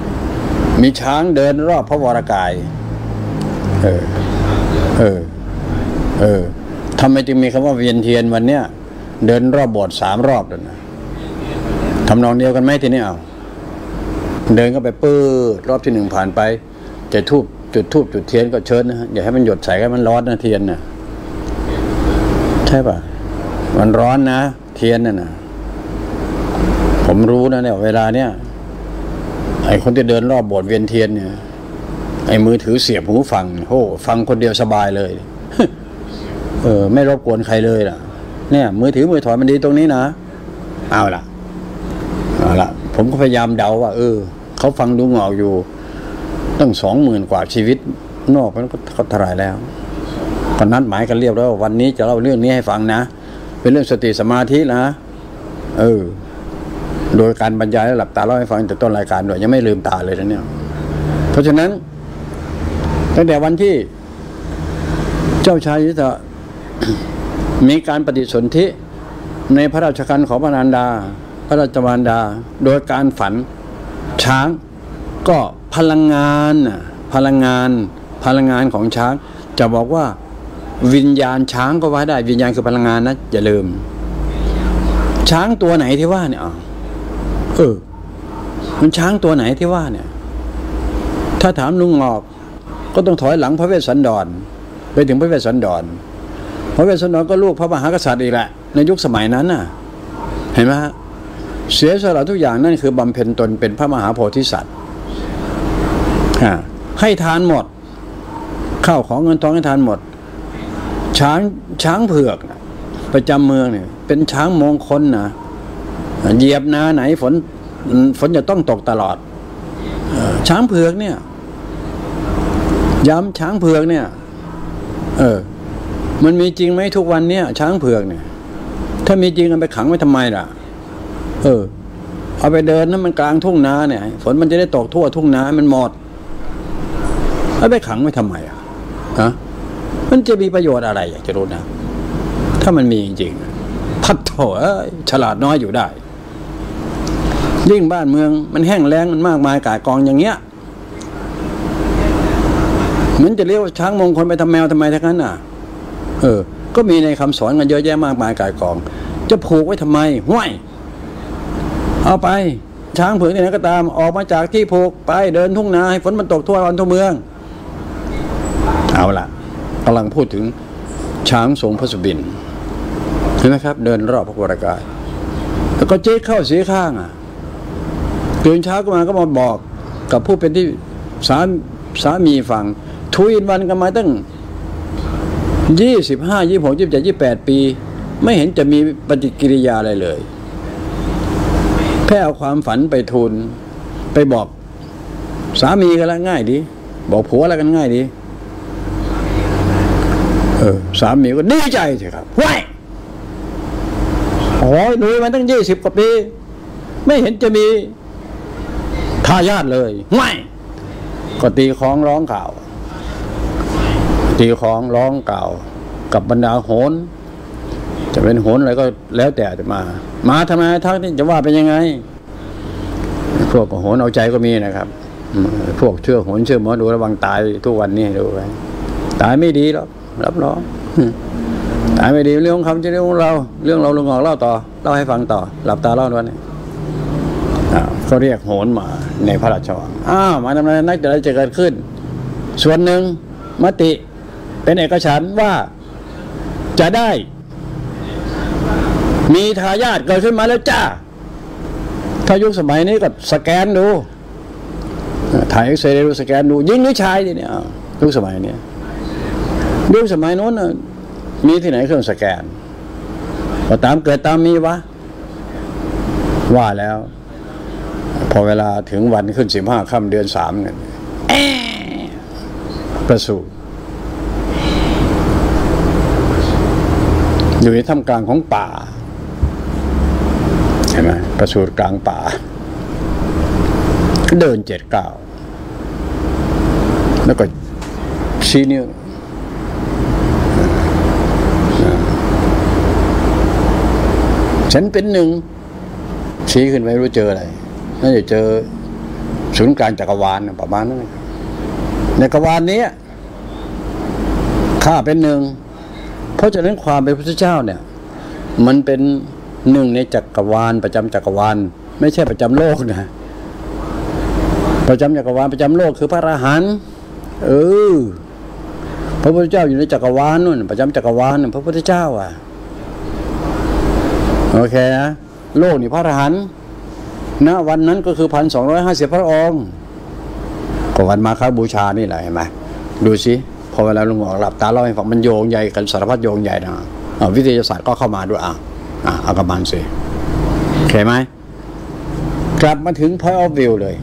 มีช้างเดินรอบพระวรากายเออเออเออทำไมจึงมีคำว่าเวียนเทียนวันเนี้ยเดินรอบโบสถ์สามรอบเลยนะทำนองเดียวกันไหมทีนี้เอาเดินก็ไปปื้อรอบที่หนึ่งผ่านไปจะทูบจุดทูบจุดเทียนก็เชิญนะอย่าให้มันหยดใส่กันมันร้อนนะเทียนนะใช่ป่ะมันร้อนนะเทียนน่ะนะผมรู้นะเนี่ยเวลาเนี้ยไอ้คนที่เดินรอบโบสถ์เวียนเทียนเนี่ยไอ้มือถือเสียบหูฟังโอ้ฟังคนเดียวสบายเลยเออไม่รบกวนใครเลยล่ะเนี่ยมือถือมือถอยมันดีตรงนี้นะเอาล่ะเอาล่ะผมก็พยายามเดาว่าเออเขาฟังดูเหงาอยู่ตั้งสองหมื่นกว่าชีวิตนอกมันก็เขาทลายแล้วก็นัดหมายกันเรียบแล้ววันนี้จะเล่าเรื่องนี้ให้ฟังนะเป็นเรื่องสติสมาธินะเออโดยการบรรยายและหลับตาเล่าให้ฟังแต่ต้นรายการด้วยยังไม่ลืมตาเลยนะเนี่ยเพราะฉะนั้นตั้งแต่วันที่เจ้าชายยุทธะมีการปฏิสนธิในพระราชคันของพระนารดาพระราชมารดาโดยการฝันช้างก็พลังงานพลังงานพลังงานของช้างจะบอกว่าวิญญาณช้างก็ว่าได้วิญญาณคือพลังงานนะอย่าลืมช้างตัวไหนที่ว่าเนี่ยเออมันช้างตัวไหนที่ว่าเนี่ยถ้าถามลุงงอกก็ต้องถอยหลังพระเวสสันดรไปถึงพระเวสสันดรพระเวสสันดรก็ลูกพระมหากษัตริย์อีกแหละในยุคสมัยนั้นน่ะเห็นไหมฮะเสียสละทุกอย่างนั่นคือบำเพ็ญตนเป็นพระมหาโพธิสัตว์ให้ทานหมดข้าวของเงินทองให้ทานหมดช้างช้างเผือกประจำเมืองเนี่ยเป็นช้างมงคลนะเหยียบนาไหนฝนฝนจะต้องตกตลอดช้างเผือกเนี่ยย้ำช้างเผือกเนี่ยเออมันมีจริงไหมทุกวันเนี่ยช้างเผือกเนี่ยถ้ามีจริงกันไปขังไว้ทำไมล่ะเออเอาไปเดินนั้นมันกลางทุ่งนาเนี่ยฝนมันจะได้ตกทั่วทุ่งนามันหมดเอาไปขังไว้ทำไมอ่ะฮะมันจะมีประโยชน์อะไรอยากจะรู้นะถ้ามันมีจริงๆพัดโถเอ้ยฉลาดน้อยอยู่ได้ยิ่งบ้านเมืองมันแห้งแล้งมันมากมายก่ายกองอย่างเงี้ยมันจะเรียกว่าช้างมงคลไปทำแมวทำไมทั้งนั้นน่ะเออก็มีในคำสอนกันเยอะแยะมากมายก่ายกองจะผูกไว้ทำไมห้วยเอาไปช้างเผือกที่ไหนก็ตามออกมาจากที่ผูกไปเดินทุ่งนาให้ฝนมันตกทั่ววันทั่วเมืองเอาล่ะกำลังพูดถึงช้างทรงพระสุบินเห็นไหมครับเดินรอบพระวรากายแล้วก็เจ๊เข้าเสียข้างอ่ะตื่นเช้าก็มาก็มาบอกกับผู้เป็นที่สาสามีฟังทุยวันกันมาตั้งยี่สิบห้ายี่สิบหกยี่สิบเจ็ดยี่สิบแปดปีไม่เห็นจะมีปฏิกิริยาอะไรเลยแค่เอาความฝันไปทูลไปบอกสามีกันแล้วง่ายดีบอกผัวแล้วกันง่ายดีเออสามีก็ดีใจสิครับว้ายโอ้ยดูมันตั้งยี่สิบกว่าปีไม่เห็นจะมีทายาทเลยว้ายก็ตีคล้องร้องข่าวตีคล้องร้องกล่าวกับบรรดาโหนจะเป็นโหนอะไรก็แล้วแต่จะมามาทำไมทักนี่จะว่าเป็นยังไงพวกโหนเอาใจก็มีนะครับพวกเชื่อโหนเชื่อหมอดูระวังตายทุกวันนี้ดูไปตายไม่ดีหรอกรับรองตายไม่ดีเรื่องของเขาจะเรื่องของเราเรื่องเราลุงออกเล่าต่อเล่าให้ฟังต่อหลับตาเล่าด้วยนี่เขาเรียกโหนมาในพระราชวังอ้าวมาทำไมนักเดี๋ยวจะเกิดขึ้นส่วนหนึ่งมติเป็นเอกฉันท์ว่าจะได้มีทายาทเกิดขึ้นมาแล้วจ้าถ้ายุคสมัยนี้ก็สแกนดูถ่ายเอ็กซเรย์ดูสแกนดูยิงหรือชายเนี่ยยุคสมัยนี้ยุคสมัยโน้นมีที่ไหนเครื่องสแกนก็ตามเกิดตามมีวะว่าแล้วพอเวลาถึงวันขึ้นสิบห้าค่ำเดือนสามเนี่ยประสูติอยู่ในท่ามกลางของป่าเห็นไหมประสูติกลางป่าเดินเจ็ดเก้าแล้วก็ชี้นิ้วฉันเป็นหนึ่งชี้ขึ้นไปรู้เจออะไรน่าจะเจอสศูนย์กลางจักรวาลประมาณนั้นในจักรวาลนี้ข้าเป็นหนึ่งเพราะฉะนั้นความเป็นพระพุทธเจ้าเนี่ยมันเป็นหนึ่งในจักรวาลประจำจักรวาลไม่ใช่ประจำโลกนะประจำจักรวาลประจำโลกคือพระอรหันต์เออพระพุทธเจ้าอยู่ในจักรวาลนู่นประจำจักรวาลพระพุทธเจ้าอ่ะโอเคนะโลกนี่พระอรหันต์ณวันนั้นก็คือพันสองร้อยห้าสิบพระองค์ก็วันมาฆบูชานี่แหละเห็นไหมดูสิพอเวลาลุงหมอหลับตาเล่าให้ฟังมันโยงใหญ่กันสารพัดโยงใหญ่นะวิทยาศาสตร์ก็เข้ามาด้วยอ่ะอ่ะเอากระมันสิโอเคไหมกลับมาถึง point of view เลย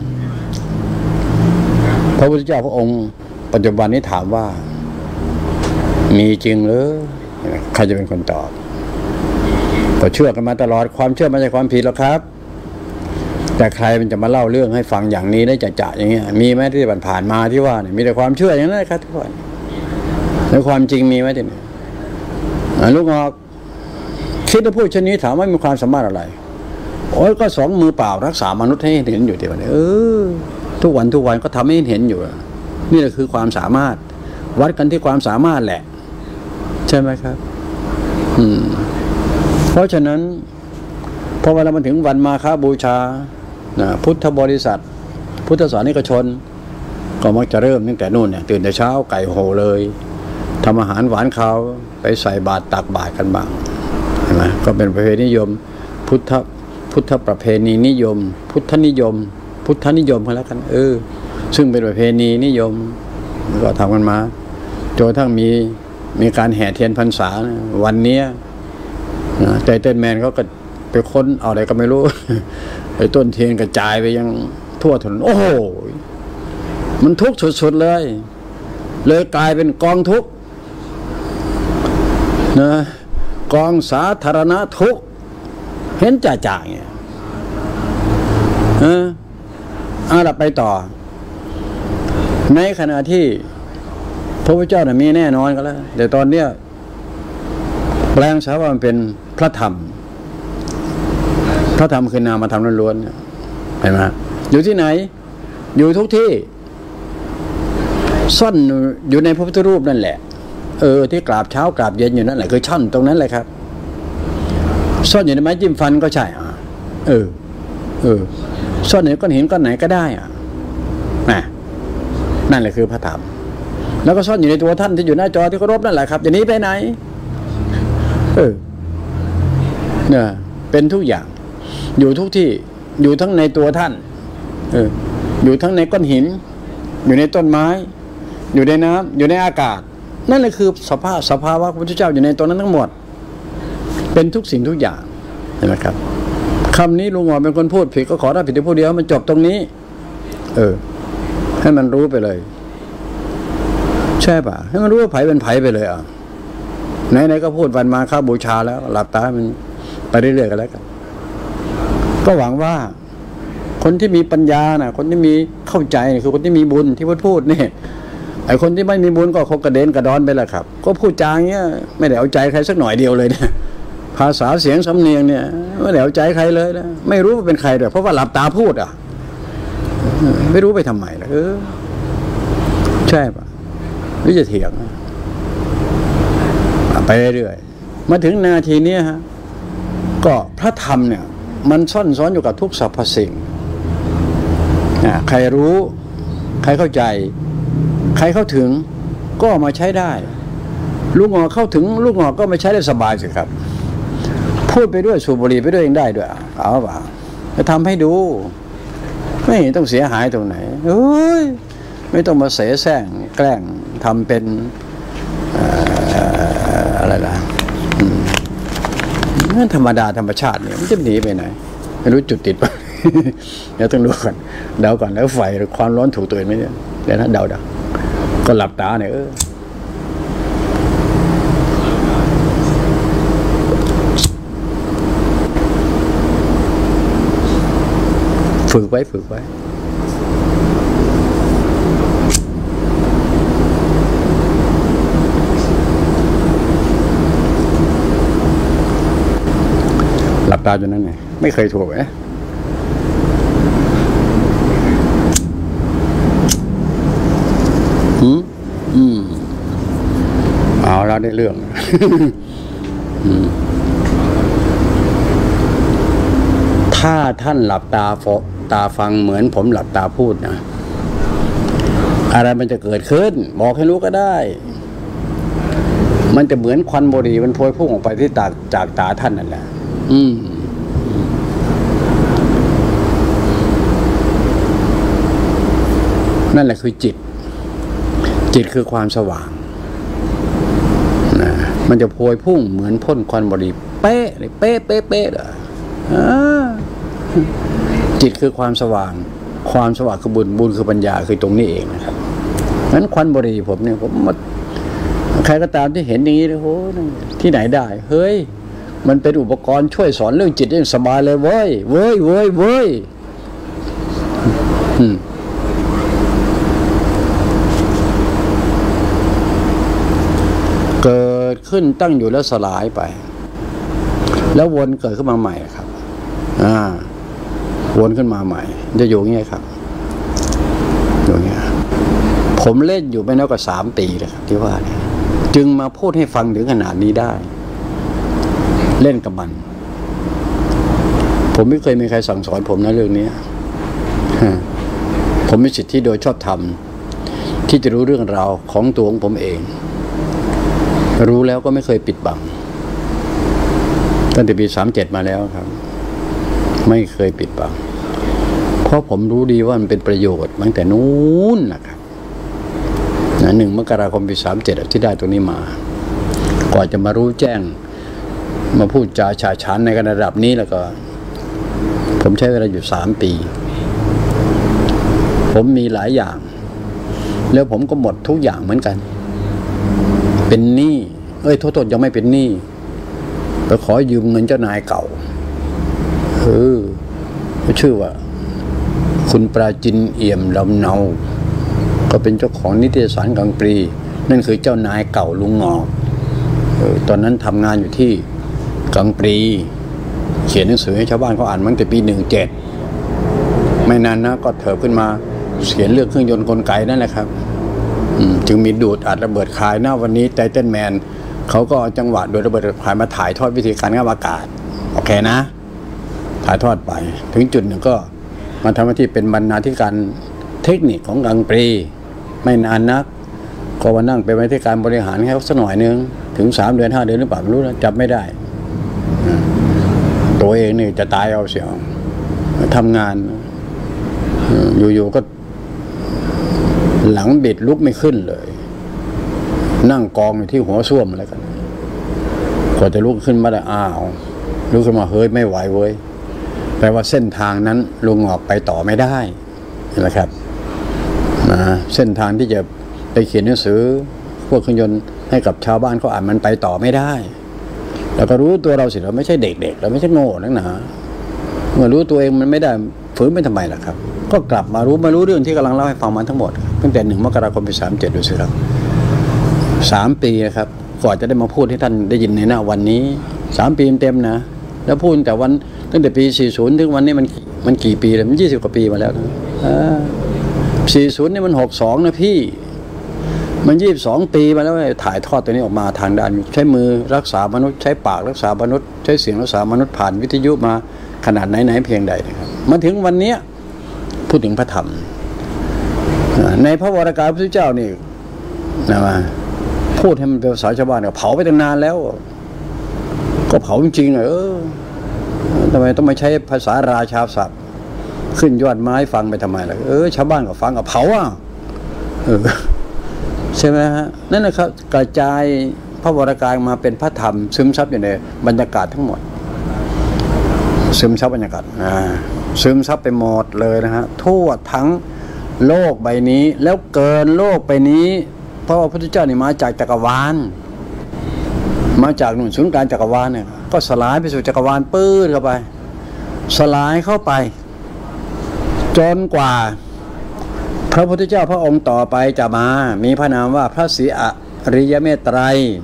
พระพุทธเจ้าพระองค์ปัจจุบันนี้ถามว่ามีจริงหรือใครจะเป็นคนตอบก็เชื่อกันมาตลอดความเชื่อไม่ใช่ความผิดหรอกครับแต่ใครมันจะมาเล่าเรื่องให้ฟังอย่างนี้ได้จะๆอย่างเงี้ยมีไหมที่ผ่านมาที่ว่าเนี่ยมีแต่ความเชื่ออย่างนั้นครับทุกคนแล้วความจริงมีไหมที่นี่ลูกงอกคิดจะพูดเช่นนี้ถามว่ามีความสามารถอะไรโอ้ยก็สองมือเปล่ารักษามนุษย์ให้เห็นอยู่ที่วันนี้เออทุกวันทุกวันก็ทำให้เห็นอยู่นี่แหละคือความสามารถวัดกันที่ความสามารถแหละใช่ไหมครับอืมเพราะฉะนั้นพอเวลามันถึงวันมาฆบูชานะพุทธบริษัทพุทธศาสนิกชนก็มักจะเริ่มตั้งแต่นู่นเนี่ยตื่นแต่เช้าไก่โหเลยทำอาหารหวานข้าวไปใส่บาตรตักบาตรกันบ้างเห็นไหมก็เป็นประเพณีนิยมพุทธพุทธประเพณีนิยมพุทธนิยมพุทธนิยมกันแล้วกันเออซึ่งเป็นประเพณีนิยมก็ทำกันมาจนทั้งมีมีการแห่เทียนพรรษาวันนี้ใจเต้นแมนเขาก็ไปค้นเอาอะไรก็ไม่รู้ไอ้ต้นเทียนกระจายไปยังทั่วถนนโอ้โหมันทุกข์สุดๆเลยเลยกลายเป็นกองทุกข์นะกองสาธารณทุกข์เห็นจ่าๆเนี่ยเออเอาล่ะไปต่อในขณะที่พระพุทธเจ้าเนี่ยมีแน่นอนก็แล้วแต่ตอนเนี้ยแปลงซะว่ามันเป็นพระธรรมพระธรรมคือนามธรรมล้วนๆเห็นไหมอยู่ที่ไหนอยู่ทุกที่ซ่อนอยู่ในพระพุทธรูปนั่นแหละเออที่กราบเช้ากราบเย็นอยู่นั่นแหละคือช่อนตรงนั้นเลยครับซ่อนอยู่ในไม้จิ้มฟันก็ใช่อ่ะเออเออซ่อนในก้อนหินก้อนไหนก็ได้อ่ะนะนั่นแหละคือพระธรรมแล้วก็ซ่อนอยู่ในตัวท่านที่อยู่หน้าจอที่เคารพนั่นแหละครับจะหนีไปไหนเออเนี่ยเป็นทุกอย่างอยู่ทุกที่อยู่ทั้งในตัวท่านเอออยู่ทั้งในก้อนหินอยู่ในต้นไม้อยู่ในน้ำอยู่ในอากาศนั่นแหละคือสภาพสภาวะพระพุทธเจ้าอยู่ในตัวนั้นทั้งหมดเป็นทุกสิ่งทุกอย่างเห็นไหมครับคำนี้ลุงหมอเป็นคนพูดผิดก็ขอได้ผิดแต่ผู้เดียวมันจบตรงนี้เออให้มันรู้ไปเลยใช่ป่ะให้มันรู้ว่าไผเป็นไผไปเลยอ่ะไหนๆก็พูดวันมาฆบูชาแล้วหลับตามันไปเรื่อยๆกันแล้วกันก็หวังว่าคนที่มีปัญญาน่ะคนที่มีเข้าใจคือคนที่มีบุญที่พูดพูดนี่ไอ้คนที่ไม่มีบุญก็คงกระเด็นกระดอนไปแหละครับก็พูดจาอย่างเงี้ยไม่ได้เอาใจใครสักหน่อยเดียวเลยเนี่ยภาษาเสียงสำเนียงเนี่ยไม่ได้เอาใจใครเลยนะไม่รู้ว่าเป็นใครด้วยเพราะว่าหลับตาพูดอ่ะไม่รู้ไปทำไมล่ะเออใช่ปะหรือจะเถียงไปเรื่อยๆมาถึงนาทีนี้ฮะก็พระธรรมเนี่ยมันซ่อนซ้อนอยู่กับทุกสรรพสิ่งใครรู้ใครเข้าใจใครเข้าถึงก็มาใช้ได้ลูกงอเข้าถึงลูกงอก็มาใช้ได้สบายสิครับพูดไปด้วยสูบบุหรี่ไปด้วยเองได้ด้วยเอาเปล่าจะทำให้ดูไม่ต้องเสียหายตรงไหนเฮ้ยไม่ต้องมาเสแสร้งแกล้งทำเป็นอะไรล่ะนั่นธรรมดาธรรมชาติเนี่ยมันจะหนีไปไหนไม่รู้จุดติดปะเดี๋ยวต้องดูก่อนเดาก่อนแล้วไฟหรือความร้อนถูกตัวเองไหมเนี่ยเดี๋ยวนะเดาเดาก็หลับตาเนี่ยเออฝึกไว้ฝึกไว้หลับตาจนนั้นไงไม่เคยถูกไหมได้เรื่อง ถ้าท่านหลับตาตาฟังเหมือนผมหลับตาพูดนะอะไรมันจะเกิดขึ้นบอกให้รู้ก็ได้มันจะเหมือนควันบุหรี่มันพวยพุ่งออกไปที่ตาจากตาท่านนั่นแหละอืมนั่นแหละคือจิตจิตคือความสว่างนะมันจะพวยพุ่งเหมือนพ่นควันบุหรี่เป๊ะเลยเป๊ะเป๊ะเป๊ะเลยจิตคือความสว่างความสว่างคือบุญบุญคือปัญญาคือตรงนี้เองนะครับงั้นควันบุหรี่ผมเนี่ยผมมาใครก็ตามที่เห็นอย่างนี้เลยโอ้ที่ไหนได้เฮ้ยมันเป็นอุปกรณ์ช่วยสอนเรื่องจิตได้สบายเลยเว้ยเว้ยเว้ยเว้ยเกิดขึ้นตั้งอยู่แล้วสลายไปแล้ววนเกิดขึ้นมาใหม่ครับอ่าวนขึ้นมาใหม่จะอยู่อย่างเงี้ยครับอยู่อย่างเงี้ยผมเล่นอยู่ไม่น้อยกว่าสามปีเลยครับที่ว่าเนี่ยจึงมาพูดให้ฟังถึงขนาดนี้ได้เล่นกับมันผมไม่เคยมีใครสั่งสอนผมนะเรื่องนี้ผมมีสิทธิโดยชอบธรรมที่จะรู้เรื่องราวของตัวของผมเองรู้แล้วก็ไม่เคยปิดบังตั้งแต่ปีสามเจ็ดมาแล้วครับไม่เคยปิดบังเพราะผมรู้ดีว่ามันเป็นประโยชน์ตั้งแต่นู้นนะครับนะหนึ่งมกราคมปีสามเจ็ดที่ได้ตรงนี้มาก่อนจะมารู้แจ้งมาพูดจาฉาฉานในระดับนี้แล้วก็ผมใช้เวลาอยู่สามปีผมมีหลายอย่างแล้วผมก็หมดทุกอย่างเหมือนกันเป็นหนี้เอ้ยโทษๆยังไม่เป็นหนี้ไปขอยืมเงินเจ้านายเก่าเออชื่อว่าคุณปราจินเอี่ยมลำเนาก็เป็นเจ้าของนิตยสารกลางปรีนั่นคือเจ้านายเก่าลุงงอกเออตอนนั้นทำงานอยู่ที่กลางปรีเขียนหนังสือให้ชาวบ้านเขาอ่านมาตั้งแต่ปีหนึ่งเจ็ดไม่นานนะก็เถิบขึ้นมาเขียนเรื่องเครื่องยนต์กลไกนั่นแหละครับจึงมีดูดอัดระเบิดคายหน้าวันนี้ไทเทิลแมนเขาก็เอาจังหวะโดยระเบิดคายมาถ่ายทอดวิธีการงับอากาศโอเคนะถ่ายทอดไปถึงจุดหนึ่งก็มาทำหน้าที่เป็นบรรณาธิการเทคนิคของกลางปรีไม่นานนักก็มานั่งเป็นบรรณาธิการบริหารแค่สักหน่อยนึงถึงสามเดือนห้าเดือนหรือเปล่าไม่รู้นะจับไม่ได้ตัวเองนี่จะตายเอาเสียงทำงานอยู่ๆก็หลังบิดลุกไม่ขึ้นเลยนั่งกองอยู่ที่หัวส้วมอะไรกันกว่าจะลุกขึ้นมาได้อ้าวลุกขึ้นมาเฮ้ยไม่ไหวเว้ยแปลว่าเส้นทางนั้นลุงออกไปต่อไม่ได้นะครับนะเส้นทางที่จะไปเขียนหนังสือพวกเครื่องยนต์ให้กับชาวบ้านเขาอ่านมันไปต่อไม่ได้แล้วก็รู้ตัวเราสิเราไม่ใช่เด็กๆเราไม่ใช่โง่นักหนาเมื่อรู้ตัวเองมันไม่ได้ฝืนไม่ทำไมล่ะครับก็กลับมารู้มารู้เรื่องที่กำลังเล่าให้ฟังมาทั้งหมดตั้งแต่หนึ่งมกราคมปีสามเจ็ดดูสิครับสามปีนะครับก่อนจะได้มาพูดให้ท่านได้ยินในหน้าวันนี้สามปีเต็มๆนะแล้วพูดแต่วันตั้งแต่ปีสี่สิบถึงวันนี้มันมันกี่ปีเลยมันยี่สิบกว่าปีมาแล้วนะสี่สิบนี่มันหกสองนะพี่มันยี่สิบสองปีมาแล้วถ่ายทอดตัวนี้ออกมาทางด้านใช้มือรักษามนุษย์ใช้ปากรักษามนุษย์ใช้เสียงรักษามนุษย์ผ่านวิทยุมาขนาดไหนๆเพียงใดนะครับมาถึงวันนี้พูดถึงพระธรรมในพระวรากายพระพุทธเจ้านี่นะมาพูดให้มันเป็นภาษาชาวบ้านก็เผาไปตั้งนานแล้วก็เผาจริงๆเออทำไมต้องมาใช้ภาษาราชาศัพท์ขึ้นยอดไม้ฟังไปทำไมล่ะเออชาวบ้านก็ฟังก็เผาอ่ะเออใช่ไหมฮะนั่นนะครับกระจายพระวรากายมาเป็นพระธรรมซึมซับอยู่ในบรรยากาศทั้งหมดซึมซับบรรยากาศอ่าซึมซับไปหมดเลยนะฮะทั่วทั้งโลกใบนี้แล้วเกินโลกใบนี้เพราะว่าพระพุทธเจ้านี่มาจากจักรวาลมาจากหนุนศูนย์กลางจักรวาลเนี่ยก็สลายไปสู่จักรวาลปื้ดเข้าไปสลายเข้าไปจนกว่าพระพุทธเจ้าพระองค์ต่อไปจะมามีพระนามว่าพระศรีอริยเมตไตร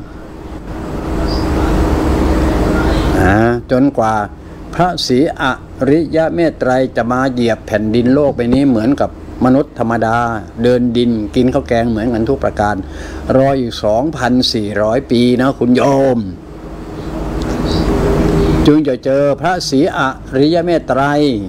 นะจนกว่าพระศรีอริยเมตไตรจะมาเหยียบแผ่นดินโลกไปนี้เหมือนกับมนุษย์ธรรมดาเดินดินกินข้าวแกงเหมือนกันทุกประการรออีก สองพันสี่ร้อย ปีนะคุณโยมจึงจะเจอพระศรีอริยเมตไตร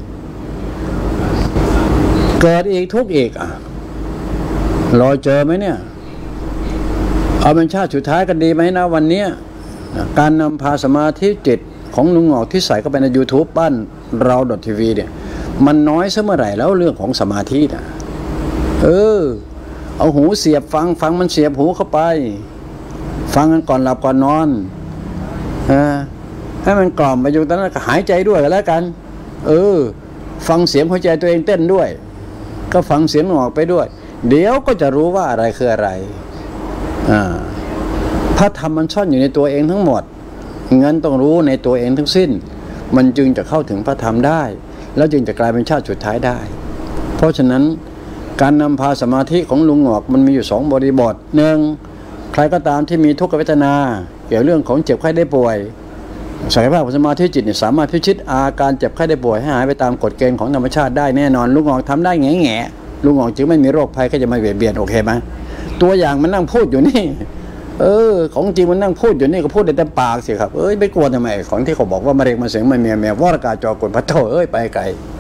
เกิดอีกทุกอีกอ่ะรอเจอไหมเนี่ยเอาเป็นชาติสุดท้ายกันดีไหมนะวันนี้การนำพาสมาธิจิตของลุงหงอกที่ใส่เข้าไปใน YouTube บ้านเรา .ที วี เนี่ยมันน้อยซะเมื่อไหร่แล้วเรื่องของสมาธินะเออเอาหูเสียบฟังฟังมันเสียบหูเข้าไปฟังกันก่อนหลับก่อนนอนอ่าให้มันกล่อมไปอยู่ตอนนั้นก็หายใจด้วยกันแล้วกันเออฟังเสียงหัวใจตัวเองเต้นด้วยก็ฟังเสียงออกไปด้วยเดี๋ยวก็จะรู้ว่าอะไรคืออะไรอ่าพระธรรมมันซ่อนอยู่ในตัวเองทั้งหมดงั้นต้องรู้ในตัวเองทั้งสิ้นมันจึงจะเข้าถึงพระธรรมได้แล้วจึงจะกลายเป็นชาติสุดท้ายได้เพราะฉะนั้นการนำพาสมาธิของลุงหงอกมันมีอยู่สองบริบทหนึ่งใครก็ตามที่มีทุกขเวทนาเกี่ยวเรื่องของเจ็บไข้ได้ป่วยศักยภาพของสมาธิจิตเนี่ยสามารถพิชิตอาการเจ็บไข้ได้ป่วยให้หายไปตามกฎเกณฑ์ของธรรมชาติได้แน่นอนลุงหงอกทำได้แง่แง่ลุงหงอกจึงไม่มีโรคภัยก็จะมาเบียดเบียนโอเคไหมตัวอย่างมันนั่งพูดอยู่นี่เออของจริงมันนั่งพูดอยู่นี่ก็พูดได้แต่ปากสิครับเอ้ยไม่กลัวทำไมของที่เขาบอกว่ามะเร็งมาเสียงมาเมียเมียวอรากาจอกดพัดโถเอ้ยไปไกล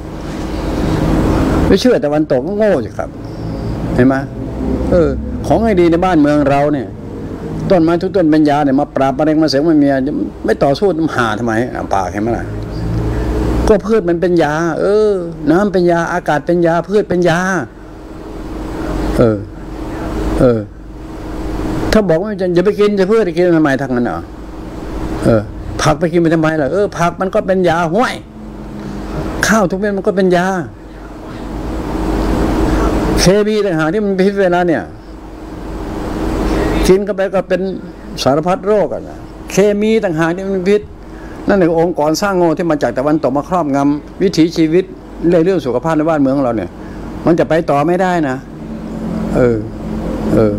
ไม่เชื่อแต่วันตกก็โง่สิครับเห็นไหมเออของให้ดีในบ้านเมืองเราเนี่ยต้นไม้ทุกต้นเป็นยาเนี่ยมาปราบมะเร็งมาเสียงมาเมียไม่ต่อสู้หาทำไมปากเห็นไหมล่ะก็พืชมันเป็นยาเออน้ำเป็นยาอากาศเป็นยาพืชเป็นยาเออเออถ้าบอกว่าอย่าไปกินจะเพื่อจะกินทำไมทั้งนั้นอ่ะเออผักไปกินไปทำไมล่ะเออผักมันก็เป็นยาห้วยข้าวทุกเม็ดมันก็เป็นยาเคมีต่างหากที่มันพิษเวลาเนี่ยกินเข้าไปก็เป็นสารพัดโรคอ่ะนะเคมีต่างหากที่มันพิษนั่นคือองค์กรสร้างโง่ที่มาจากตะวันตกมาครอบงำวิถีชีวิตเรื่องเรื่องสุขภาพในบ้านเมืองของเราเนี่ยมันจะไปต่อไม่ได้นะเออเออ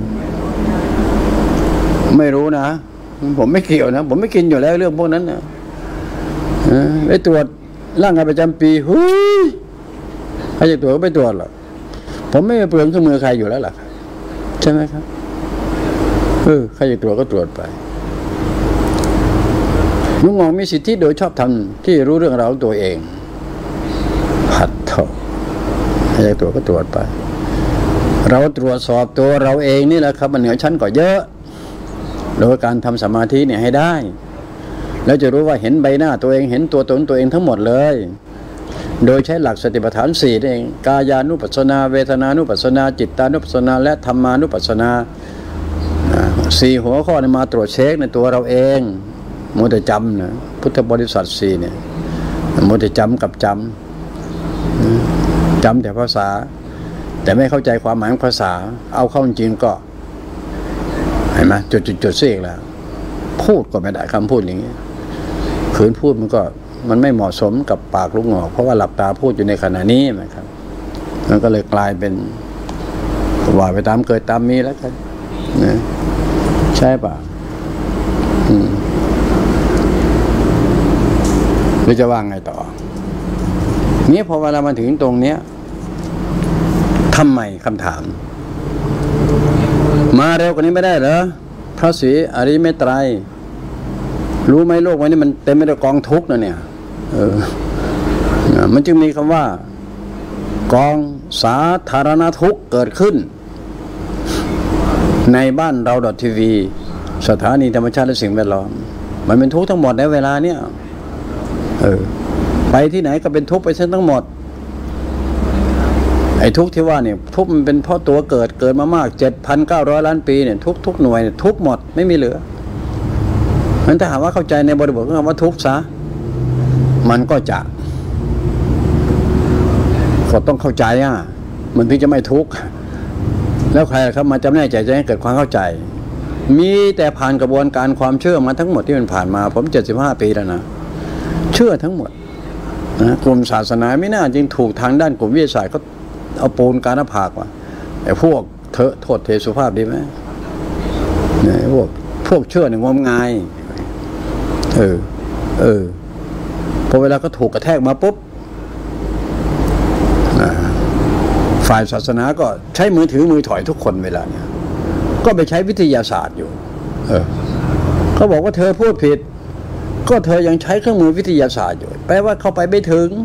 ไม่รู้นะผมไม่เกี่ยวนะผมไม่กินอยู่แล้วเรื่องพวกนั้นนะไปตรวจร่างกายประจำปีเฮ้ยใครจะตรวจก็ไปตรวจหรอกผมไม่เปลืองเครื่องมือใครอยู่แล้วล่ะใช่ไหมครับเออใครจะตรวจก็ตรวจไปลุงหงอกมีสิทธิโดยชอบธรรมที่รู้เรื่องราวตัวเองผัดเถาใครจะตรวจก็ตรวจไปเราตรวจสอบตัวเราเองนี่แหละครับมันเหนือชั้นกว่าเยอะโดยการทำสมาธิเนี่ยให้ได้แล้วจะรู้ว่าเห็นใบหน้าตัวเองเห็นตัวตนตัวเองทั้งหมดเลยโดยใช้หลักสติปัฏฐานสี่เองกายานุปัสสนาเวทนานุปัสสนาจิตตานุปัสสนาและธรรมานุปัสสนาสี่หัวข้อนี้มาตรวจเช็คในตัวเราเองมัวแต่จำนะพุทธบริษัทสี่เนี่ยมัวแต่จำกับจำจำแต่ภาษาแต่ไม่เข้าใจความหมายของภาษาเอาเข้าจริงก็เห็นไหมจุดจุดจุดซีกแล้วพูดก็ไม่ได้คำพูดอย่างนี้ขืนพูดมันก็มันไม่เหมาะสมกับปากลุงหงอกเพราะว่าหลับตาพูดอยู่ในขณะนี้นะครับมันก็เลยกลายเป็นว่าไปตามเกิดตามมีแล้วกันนะใช่ป่ะหรือจะว่าไงต่อนี้พอเวลามาถึงตรงเนี้ยทำไมคำถามมาเร็วกว่านี้ไม่ได้เหรอพระศรีอริยเมตไตรรู้ไหมโลกวันนี้มันเต็มไปด้วยกองทุกข์นะเนี่ยเออมันจึงมีคำว่ากองสาธารณทุกข์เกิดขึ้นในบ้านเรา .ที วี สถานีธรรมชาติและสิ่งแวดล้อมมันเป็นทุกข์ทั้งหมดในเวลาเนี้ยเออไปที่ไหนก็เป็นทุกข์ไปทั้งหมดไอ้ทุกข์ที่ว่าเนี่ยทุกข์มันเป็นเพราะตัวเกิดเกิดมามาก เจ็ดพันเก้าร้อย ล้านปีเนี่ยทุกทุกหน่วยทุกหมดไม่มีเหลือมันถ้าหากว่าเข้าใจในบริบทของคำว่าทุกข์ซะมันก็จะก็ต้องเข้าใจอ่ะมันถึงจะไม่ทุกข์แล้วใครครับมาจำแนกใจให้เกิดความเข้าใจมีแต่ผ่านกระบวนการความเชื่อมาทั้งหมดที่มันผ่านมาผมเจ็ดสิบห้าปีแล้วนะเชื่อทั้งหมดนะกลุ่มศาสนาไม่น่าจึงถูกทางด้านกลุ่มวิทยาศาสตร์ก็เอาปูนการผากว่ะไอ้พวกเถอะโทษเทสุภาพดีไหมเนี่ยพวกพวกเชื่อเนี่ยงมงายเออเออพอเวลาก็ถูกกระแทกมาปุ๊บฝ่ายศาสนาก็ใช้มือถือมือถอยทุกคนเวลาเนี้ยก็ไปใช้วิทยาศาสตร์อยู่เออเขาบอกว่าเธอพูดผิดก็เธอยังใช้เครื่องมือวิทยาศาสตร์อยู่แปลว่าเข้าไปไม่ถึง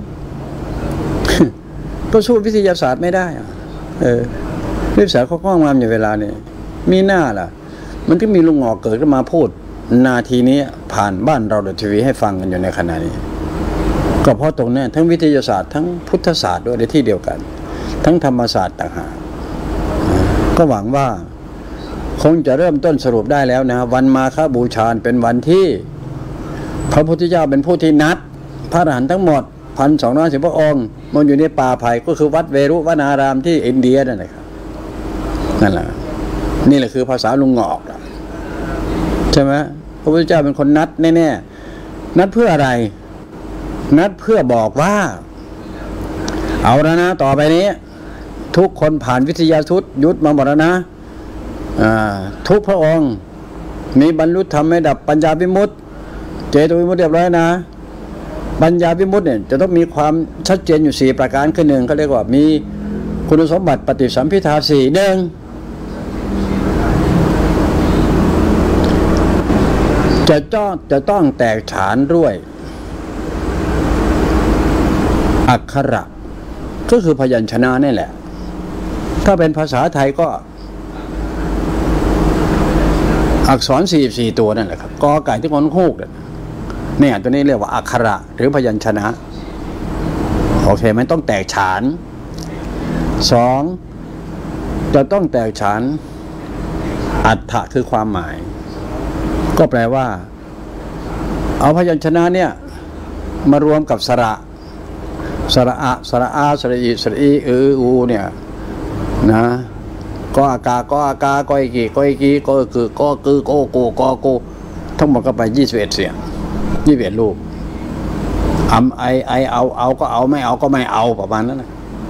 ก็สู้วิทยาศาสตร์ไม่ได้เออวิทยาศาสตร์เขาข้องงามอยู่เวลานี้มีหน้าล่ะมันก็มีลุงหงอกเกิดขึ้นมาพูดนาทีนี้ผ่านบ้านเราเดอะทีวีให้ฟังกันอยู่ในขณะนี้ก็เพราะตรงนี้ทั้งวิทยาศาสตร์ทั้งพุทธศาสตร์ด้วยในที่เดียวกันทั้งธรรมศาสตร์ต่างหากก็หวังว่าคงจะเริ่มต้นสรุปได้แล้วนะวันมาฆบูชาเป็นวันที่พระพุทธเจ้าเป็นผู้ที่นัดพระอรหันต์ทั้งหมดพันสองร้อยสิบพระองค์มันอยู่ในป่าไผ่ก็คือวัดเวรุวนารามที่อินเดียนั่นแหละครับนั่นแหละนี่แหละคือภาษาลุงงอกใช่ไหมพระพุทธเจ้าเป็นคนนัดแน่ๆนัดเพื่ออะไรนัดเพื่อบอกว่าเอาแล้วนะต่อไปนี้ทุกคนผ่านวิทยาทุตยุทธมาหมดแล้วนะทุกพระองค์มีบรรลุธรรมให้ดับปัญญาวิมุตติเจโตวิมุตติเรียบร้อยนะปัญญาวิมุตติเนี่ยจะต้องมีความชัดเจนอยู่สี่ประการคือหนึ่งเขาเรียกว่ามีคุณสมบัติปฏิสัมภิทาสี่หนึ่งจะต้องจะต้องแตกฉานด้วยอักขระก็คือพยัญชนะนี่แหละถ้าเป็นภาษาไทยก็อักษรสี่สิบสี่ตัวนั่นแหละครับกอไก่ที่คนฮูกเนี่ยตัวนี้เรียกว่าอักขระหรือพยัญชนะโอเคมันต้องแตกฉานสองจะต้องแตกฉานอัฏฐะคือความหมายก็แปลว่าเอาพยัญชนะเนี่ยมารวมกับสระสระอะสระอาสระอีสระอีเอออูเนี่ยนะก็อากาก็อากาก็อีกีก็อีกีก็คือก็คือโกโกก็โกทั้งหมดก็ไปยี่สิบเอ็ดเสียงยี่สิบเอ็ดรูปอำไอไอเอาเอาก็เอาไม่เอาก็ไม่เอาประมาณนั้นนะ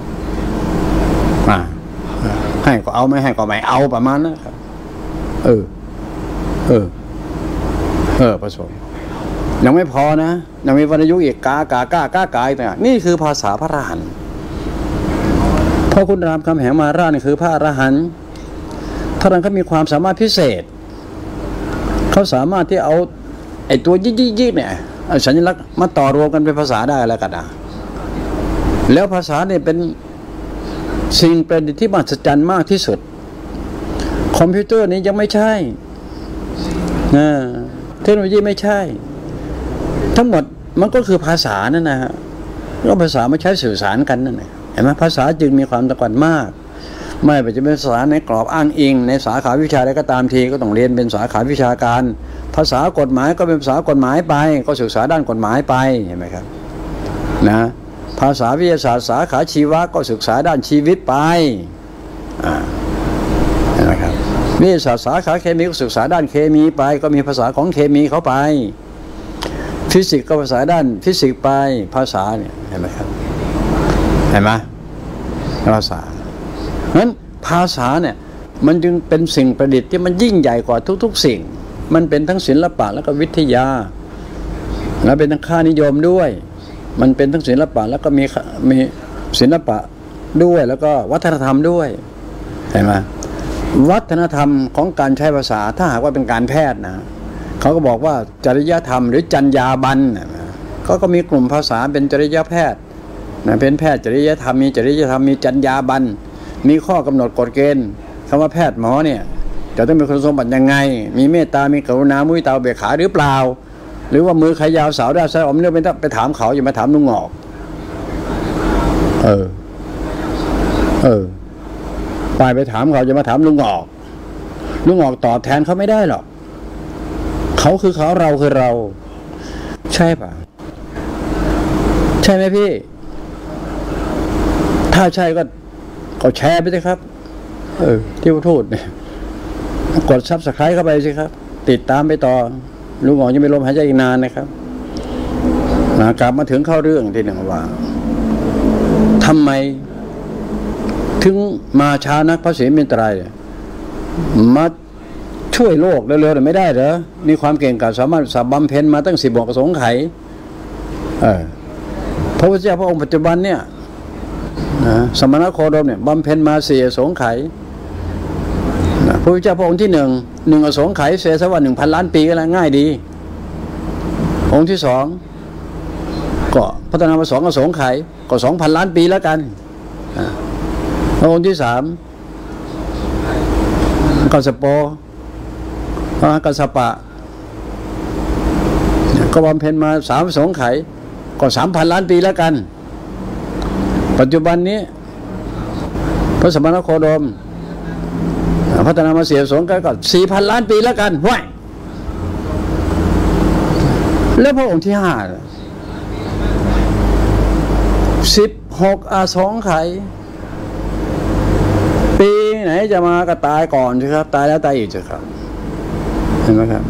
ให้ก็เอาไม่ให้ก็ไม่เอาประมาณนั้นครับเออเออเออผสมยังไม่พอนะยังมีวรรณยุกต์อีกกากาก้าก้ากายแต่นี่คือภาษาพระอรหันต์พอคุณรามคำแหงมาราชนี่คือพระอรหันต์พระอรหันต์เขามีความสามารถพิเศษเขาสามารถที่เอาไอ้ตัวยิกยิกยิกเนี่ยสัญลักษณ์มาต่อรวมกันเป็นภาษาได้แล้วกันนะแล้วภาษาเนี่ยเป็นสิ่งประดิษฐ์ที่มหัศจรรย์มากที่สุดคอมพิวเตอร์นี้ยังไม่ใช่นะเทคโนโลยีไม่ใช่ทั้งหมดมันก็คือภาษานั่นนะฮะก็ภาษามาใช้สื่อสารกันนั่นแหละเห็นไหมภาษาจึงมีความตะกอนมากไม่ว่าจะเป็นภาษาในกรอบอ้างอิงในสาขาวิชาใดก็ตามทีก็ต้องเรียนเป็นสาขาวิชาการภาษากฎหมายก็เป็นภาษากฎหมายไปก็ศึกษาด้านกฎหมายไปเห็นไหมครับนะภาษาวิทยาศาสตร์สาขาชีวะก็ศึกษาด้านชีวิตไปอ่าเห็นไหมครับวิทยาศาสตร์สาขาเคมีก็ศึกษาด้านเคมีไปก็มีภาษาของเคมีเข้าไปฟิสิกส์ก็ภาษาด้านฟิสิกส์ไปภาษาเนี่ยเห็นไหมครับเห็นไหมภาษาเพราะฉะนั้นภาษาเนี่ยมันจึงเป็นสิ่งประดิษฐ์ที่มันยิ่งใหญ่กว่าทุกๆสิ่งมันเป็นทั้งศิลปะแล้วก็วิทยาแล้วเป็นทั้งค่านิยมด้วยมันเป็นทั้งศิลปะแล้วก็มีมีศิลปะด้วยแล้วก็วัฒนธรรมด้วยเห็นไหมวัฒนธรรมของการใช้ภาษาถ้าหากว่าเป็นการแพทย์นะเขาก็บอกว่าจริยธรรมหรือจรรยาบรรณเขาก็มีกลุ่มภาษาเป็นจริยแพทย์นะเป็นแพทย์จริยธรรมมีจริยธรรมมีจรรยาบรรณมีข้อกำหนดกฎเกณฑ์คำว่าแพทย์หมอเนี่ยจะต้องมีคุณสมบัติยังไงมีเมตตามีกรุณามุทิตาอุเบกขาหรือเปล่าหรือว่ามือขยาวสาวได้ใส่อมเนื้อไปไปถามเขาอย่ามาถามลุงงอกเออเออไปไปถามเขาอย่ามาถามลุงงอกลุงงอกตอบแทนเขาไม่ได้หรอกเขาคือเขาเราคือเราใช่ป่ะใช่ไหมพี่ถ้าใช่ก็ก็แชร์ไปสิครับเออที่พูดเนี่ยกดซับสไครบ์เข้าไปสิครับติดตามไปต่อลุงอ๋อยังไม่ลมหายใจอีกนานนะครับนะกลับมาถึงเข้าเรื่องที่หนึ่งว่าทำไมถึงมาช้านักพระศรีมิตรัยมาช่วยโลกเร็วๆไม่ได้เหรอมีความเก่งกาจสามารถสับบำเพ็ญมาตั้งสิบบอกสงไขเออพระพุทธเจ้าพระองค์ปัจจุบันเนี่ยนะสมณโคดมเนี่ยบำเพ็ญมาสี่อสงไขยนะพระพุทธเจ้าพระองค์ที่หนึ่งหนึ่งอสงไขยเสียสวรรค์หนึ่งพันล้านปีก็แล้วง่ายดีองค์ที่สองก็พัฒนามาสองอสงไขยก็สองพันล้านปีแล้วกันองค์ที่สามกัสสโปกัสสปะก็บำเพ็ญมาสามอสงไขยก็สามพันล้านปีแล้วกันปัจจุบันนี้พระสมณโคดมพัฒนามาเสียสงฆ์ก็สี่พันล้านปีแล้วกันว้ายแล้วพระองค์ที่ห้าสิบหกอสงไขยปีไหนจะมาก็ตายก่อนใช่ครับตายแล้วตายอีกใช่ครับเห็นไหมครับ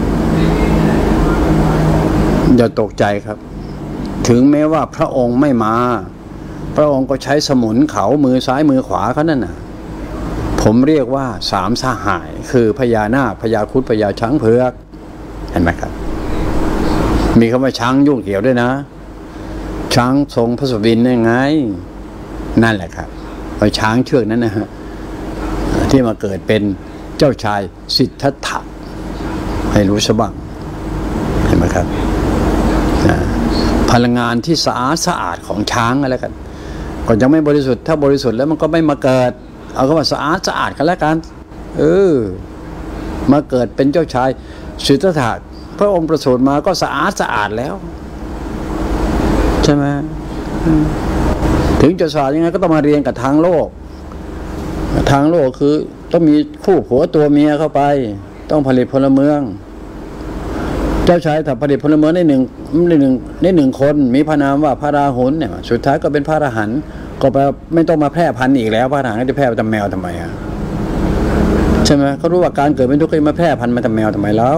อย่าตกใจครับถึงแม้ว่าพระองค์ไม่มาพระองค์ก็ใช้สมุนเขามือซ้ายมือขวาเขานั่นน่ะผมเรียกว่าสามสหายคือพญานาคพญาครุฑพญาช้างเผือกเห็นไหมครับมีคำว่าช้างยุ่งเกี่ยวด้วยนะช้างทรงพระสุบินยังไงนั่นแหละครับเอาช้างเชือกนั้นนะฮะที่มาเกิดเป็นเจ้าชายสิทธัตถะให้รู้ซะบ้างเห็นไหมครับพลังงานที่สะอาดสะอาดของช้างอะไรกันก็ยังไม่บริสุทธิ์ถ้าบริสุทธิ์แล้วมันก็ไม่มาเกิดเอาคำว่าสะอาดสะอาดกันแล้วกันเออมาเกิดเป็นเจ้าชายสิทธัตถะพระองค์ประสูติมาก็สะอาดสะอาดแล้วใช่ไหมถึงจะสะอาดยังไงก็ต้องมาเรียนกับทางโลกทางโลกคือต้องมีคู่ผัวตัวเมียเข้าไปต้องผลิตพลเมืองเจ้าชายถ้าผลิตพลเมืองได้หนึ่งได้หนึ่งได้หนึ่งคนมีพระนามว่าพระราหุลเนี่ยสุดท้ายก็เป็นพระอรหันต์ก็ไปไม่ต้องมาแพร่พันธุ์อีกแล้วพระอรหันต์จะแพร่ไปทำแมวทำไมอ่ะใช่ไหมเขารู้ว่าการเกิดเป็นทุกข์ก็มาแพร่พันธุ์มาทำแมวทำไมแล้ว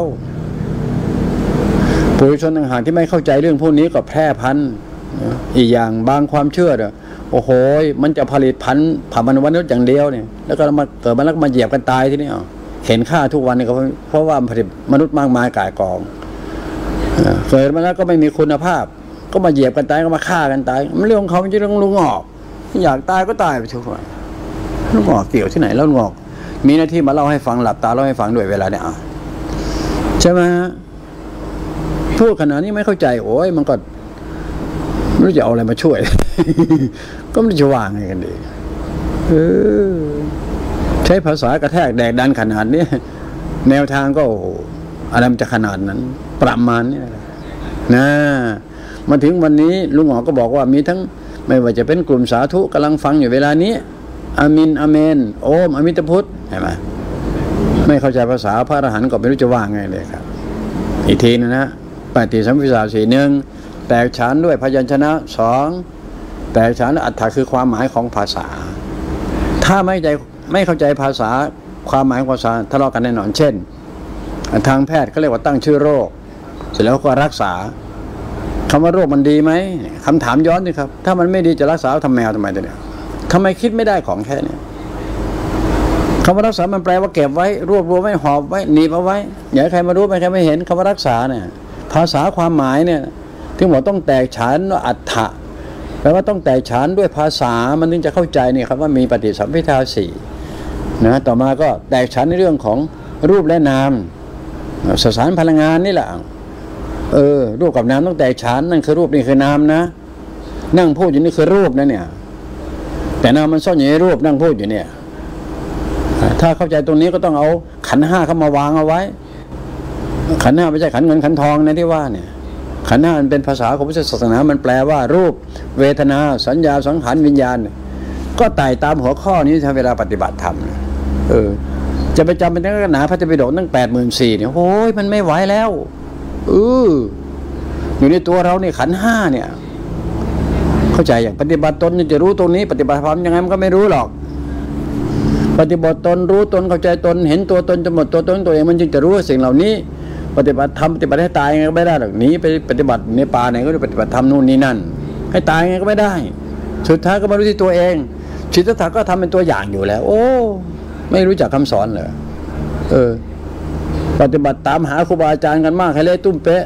ปุถุชนต่างหากที่ไม่เข้าใจเรื่องพวกนี้ก็แพร่พันธุ์อีกอย่างบางความเชื่อเนี่ยโอ้โหมันจะผลิตพันธุ์ผ่ามันวันนี้อย่างเดียวเนี่ยแล้วก็มาเกิดมาแล้วมาเหยียบกันตายที่นี่เห็นค่าทุกวันนี่ก็เพราะว่าผลิตมนุษย์มากมายก่ายกองเกิดมาแล้วก็ไม่มีคุณภาพก็มาเหยียบกันตายก็มาฆ่ากันตายมันเรื่องของเขาไม่ใช่เรื่องลุงงอกอยากตายก็ตายไปทุกวันลุงงอกเกี่ยวที่ไหนแล้วลุงงอกมีหน้าที่มาเล่าให้ฟังหลับตาเล่าให้ฟังด้วยเวลาเนี่ยใช่ไหมฮะพูดขนาดนี้ไม่เข้าใจโอ้ยมันก็ไม่รู้จะเอาอะไรมาช่วย ก็ไม่รู้จะวางไงกันดีเออใช้ภาษากระแทกแดกดันขนาดนี้แนวทางก็อะไรมันจะขนาดนั้นประมาณนี้นะมาถึงวันนี้ลุงหมอก็บอกว่ามีทั้งไม่ว่าจะเป็นกลุ่มสาธุกำลังฟังอยู่เวลานี้อามินอาเมนโอมอมิตพุทธเห็นไหมไม่เข้าใจภาษาพระอรหันต์ก็ไม่รู้จะว่าไงเลยครับอีกทีนะนะปฏิสัมภิสาสี่หนึ่งแตกฉานด้วยพยัญชนะสองแตกฉานอัตถะคือความหมายของภาษาถ้าไม่ใจไม่เข้าใจภาษาความหมายของภาษาทะเลาะกันแน่นอนเช่นทางแพทย์เขาเรียกว่าตั้งชื่อโรคเสร็จแล้วก็รักษาคำว่าโรคมันดีไหมคำถามย้อนดิครับถ้ามันไม่ดีจะรักษาทำแมวทำไมตัวเนี้ยทำไมคิดไม่ได้ของแค่นี้คำว่ารักษามันแปลว่าเก็บไว้รวบรวมไว้หอบไว้หนีบเอาไว้อย่าให้ใครมารู้ไม่ใครไม่เห็นคำว่ารักษาเนี่ยภาษาความหมายเนี่ยที่บอกต้องแตกฉานอัตถะแปลว่าต้องแตกฉานด้วยภาษามันถึงจะเข้าใจนี่ครับว่ามีปฏิสัมภิทาสี่นะต่อมาก็แตกฉานในเรื่องของรูปและนามสสารพลังงานนี่แหละเออรูปกับนามต้องแตกฉานนั่นคือรูปนี่คือนามนะนั่งพูดอยู่นี่คือรูปนะเนี่ยแต่นามมันซ่อนอยู่ในรูปนั่งพูดอยู่เนี่ยถ้าเข้าใจตรงนี้ก็ต้องเอาขันธ์ห้าเข้ามาวางเอาไว้ขันธ์ห้าไม่ใช่ขันธ์เงินขันธ์ทองนะที่ว่าเนี่ยขันธ์ห้ามันเป็นภาษาของพุทธศาสนามันแปลว่ารูปเวทนาสัญญาสังขารวิญญาณก็ไต่ตามหัวข้อนี้ทำเวลาปฏิบัติธรรมเออจะไปจำเป็นนักหนาพระไตรปิฎกตั้งแปดหมื่นสี่เนี่ยโอ้ยมันไม่ไหวแล้วเอออยู่ในตัวเราเนี่ยขันธ์ห้าเนี่ยเข้าใจอย่างปฏิบัติตนจะรู้ตรงนี้ปฏิบัติธรรมยังไงมันก็ไม่รู้หรอกปฏิบัติตนรู้ตนเข้าใจตนเห็นตัวตนจนหมดตัวตนตัวเองมันจึงจะรู้สิ่งเหล่านี้ปฏิบัติธรรมปฏิบัติให้ตายยังไงก็ไม่ได้หรอกหนีไปปฏิบัติในป่าไหนก็ปฏิบัติธรรมนู่นนี่นั่นให้ตายยังไงก็ไม่ได้สุดท้ายก็มารู้ที่ตัวเองสิทธัตถะก็ทำเป็นตัวอย่างอยู่แล้วโอ้ไม่รู้จักคำสอนเหรอเออปฏิบัติตามหาครูบาอาจารย์กันมากให้เละตุ้มเป๊ะ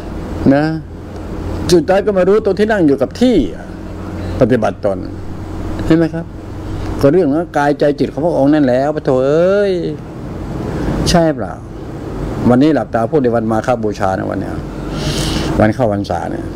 นะสุดท้ายก็มารู้ตัวที่นั่งอยู่กับที่ปฏิบัติตนเห็นไหมครับก็เรื่องของกายใจจิตของพระองค์นั่นแล้วพระโถเอ้ยใช่เปล่าวันนี้หลับตาพูดในวันมาฆบูชานะวันนี้วันเข้าพรรษาเนี่ย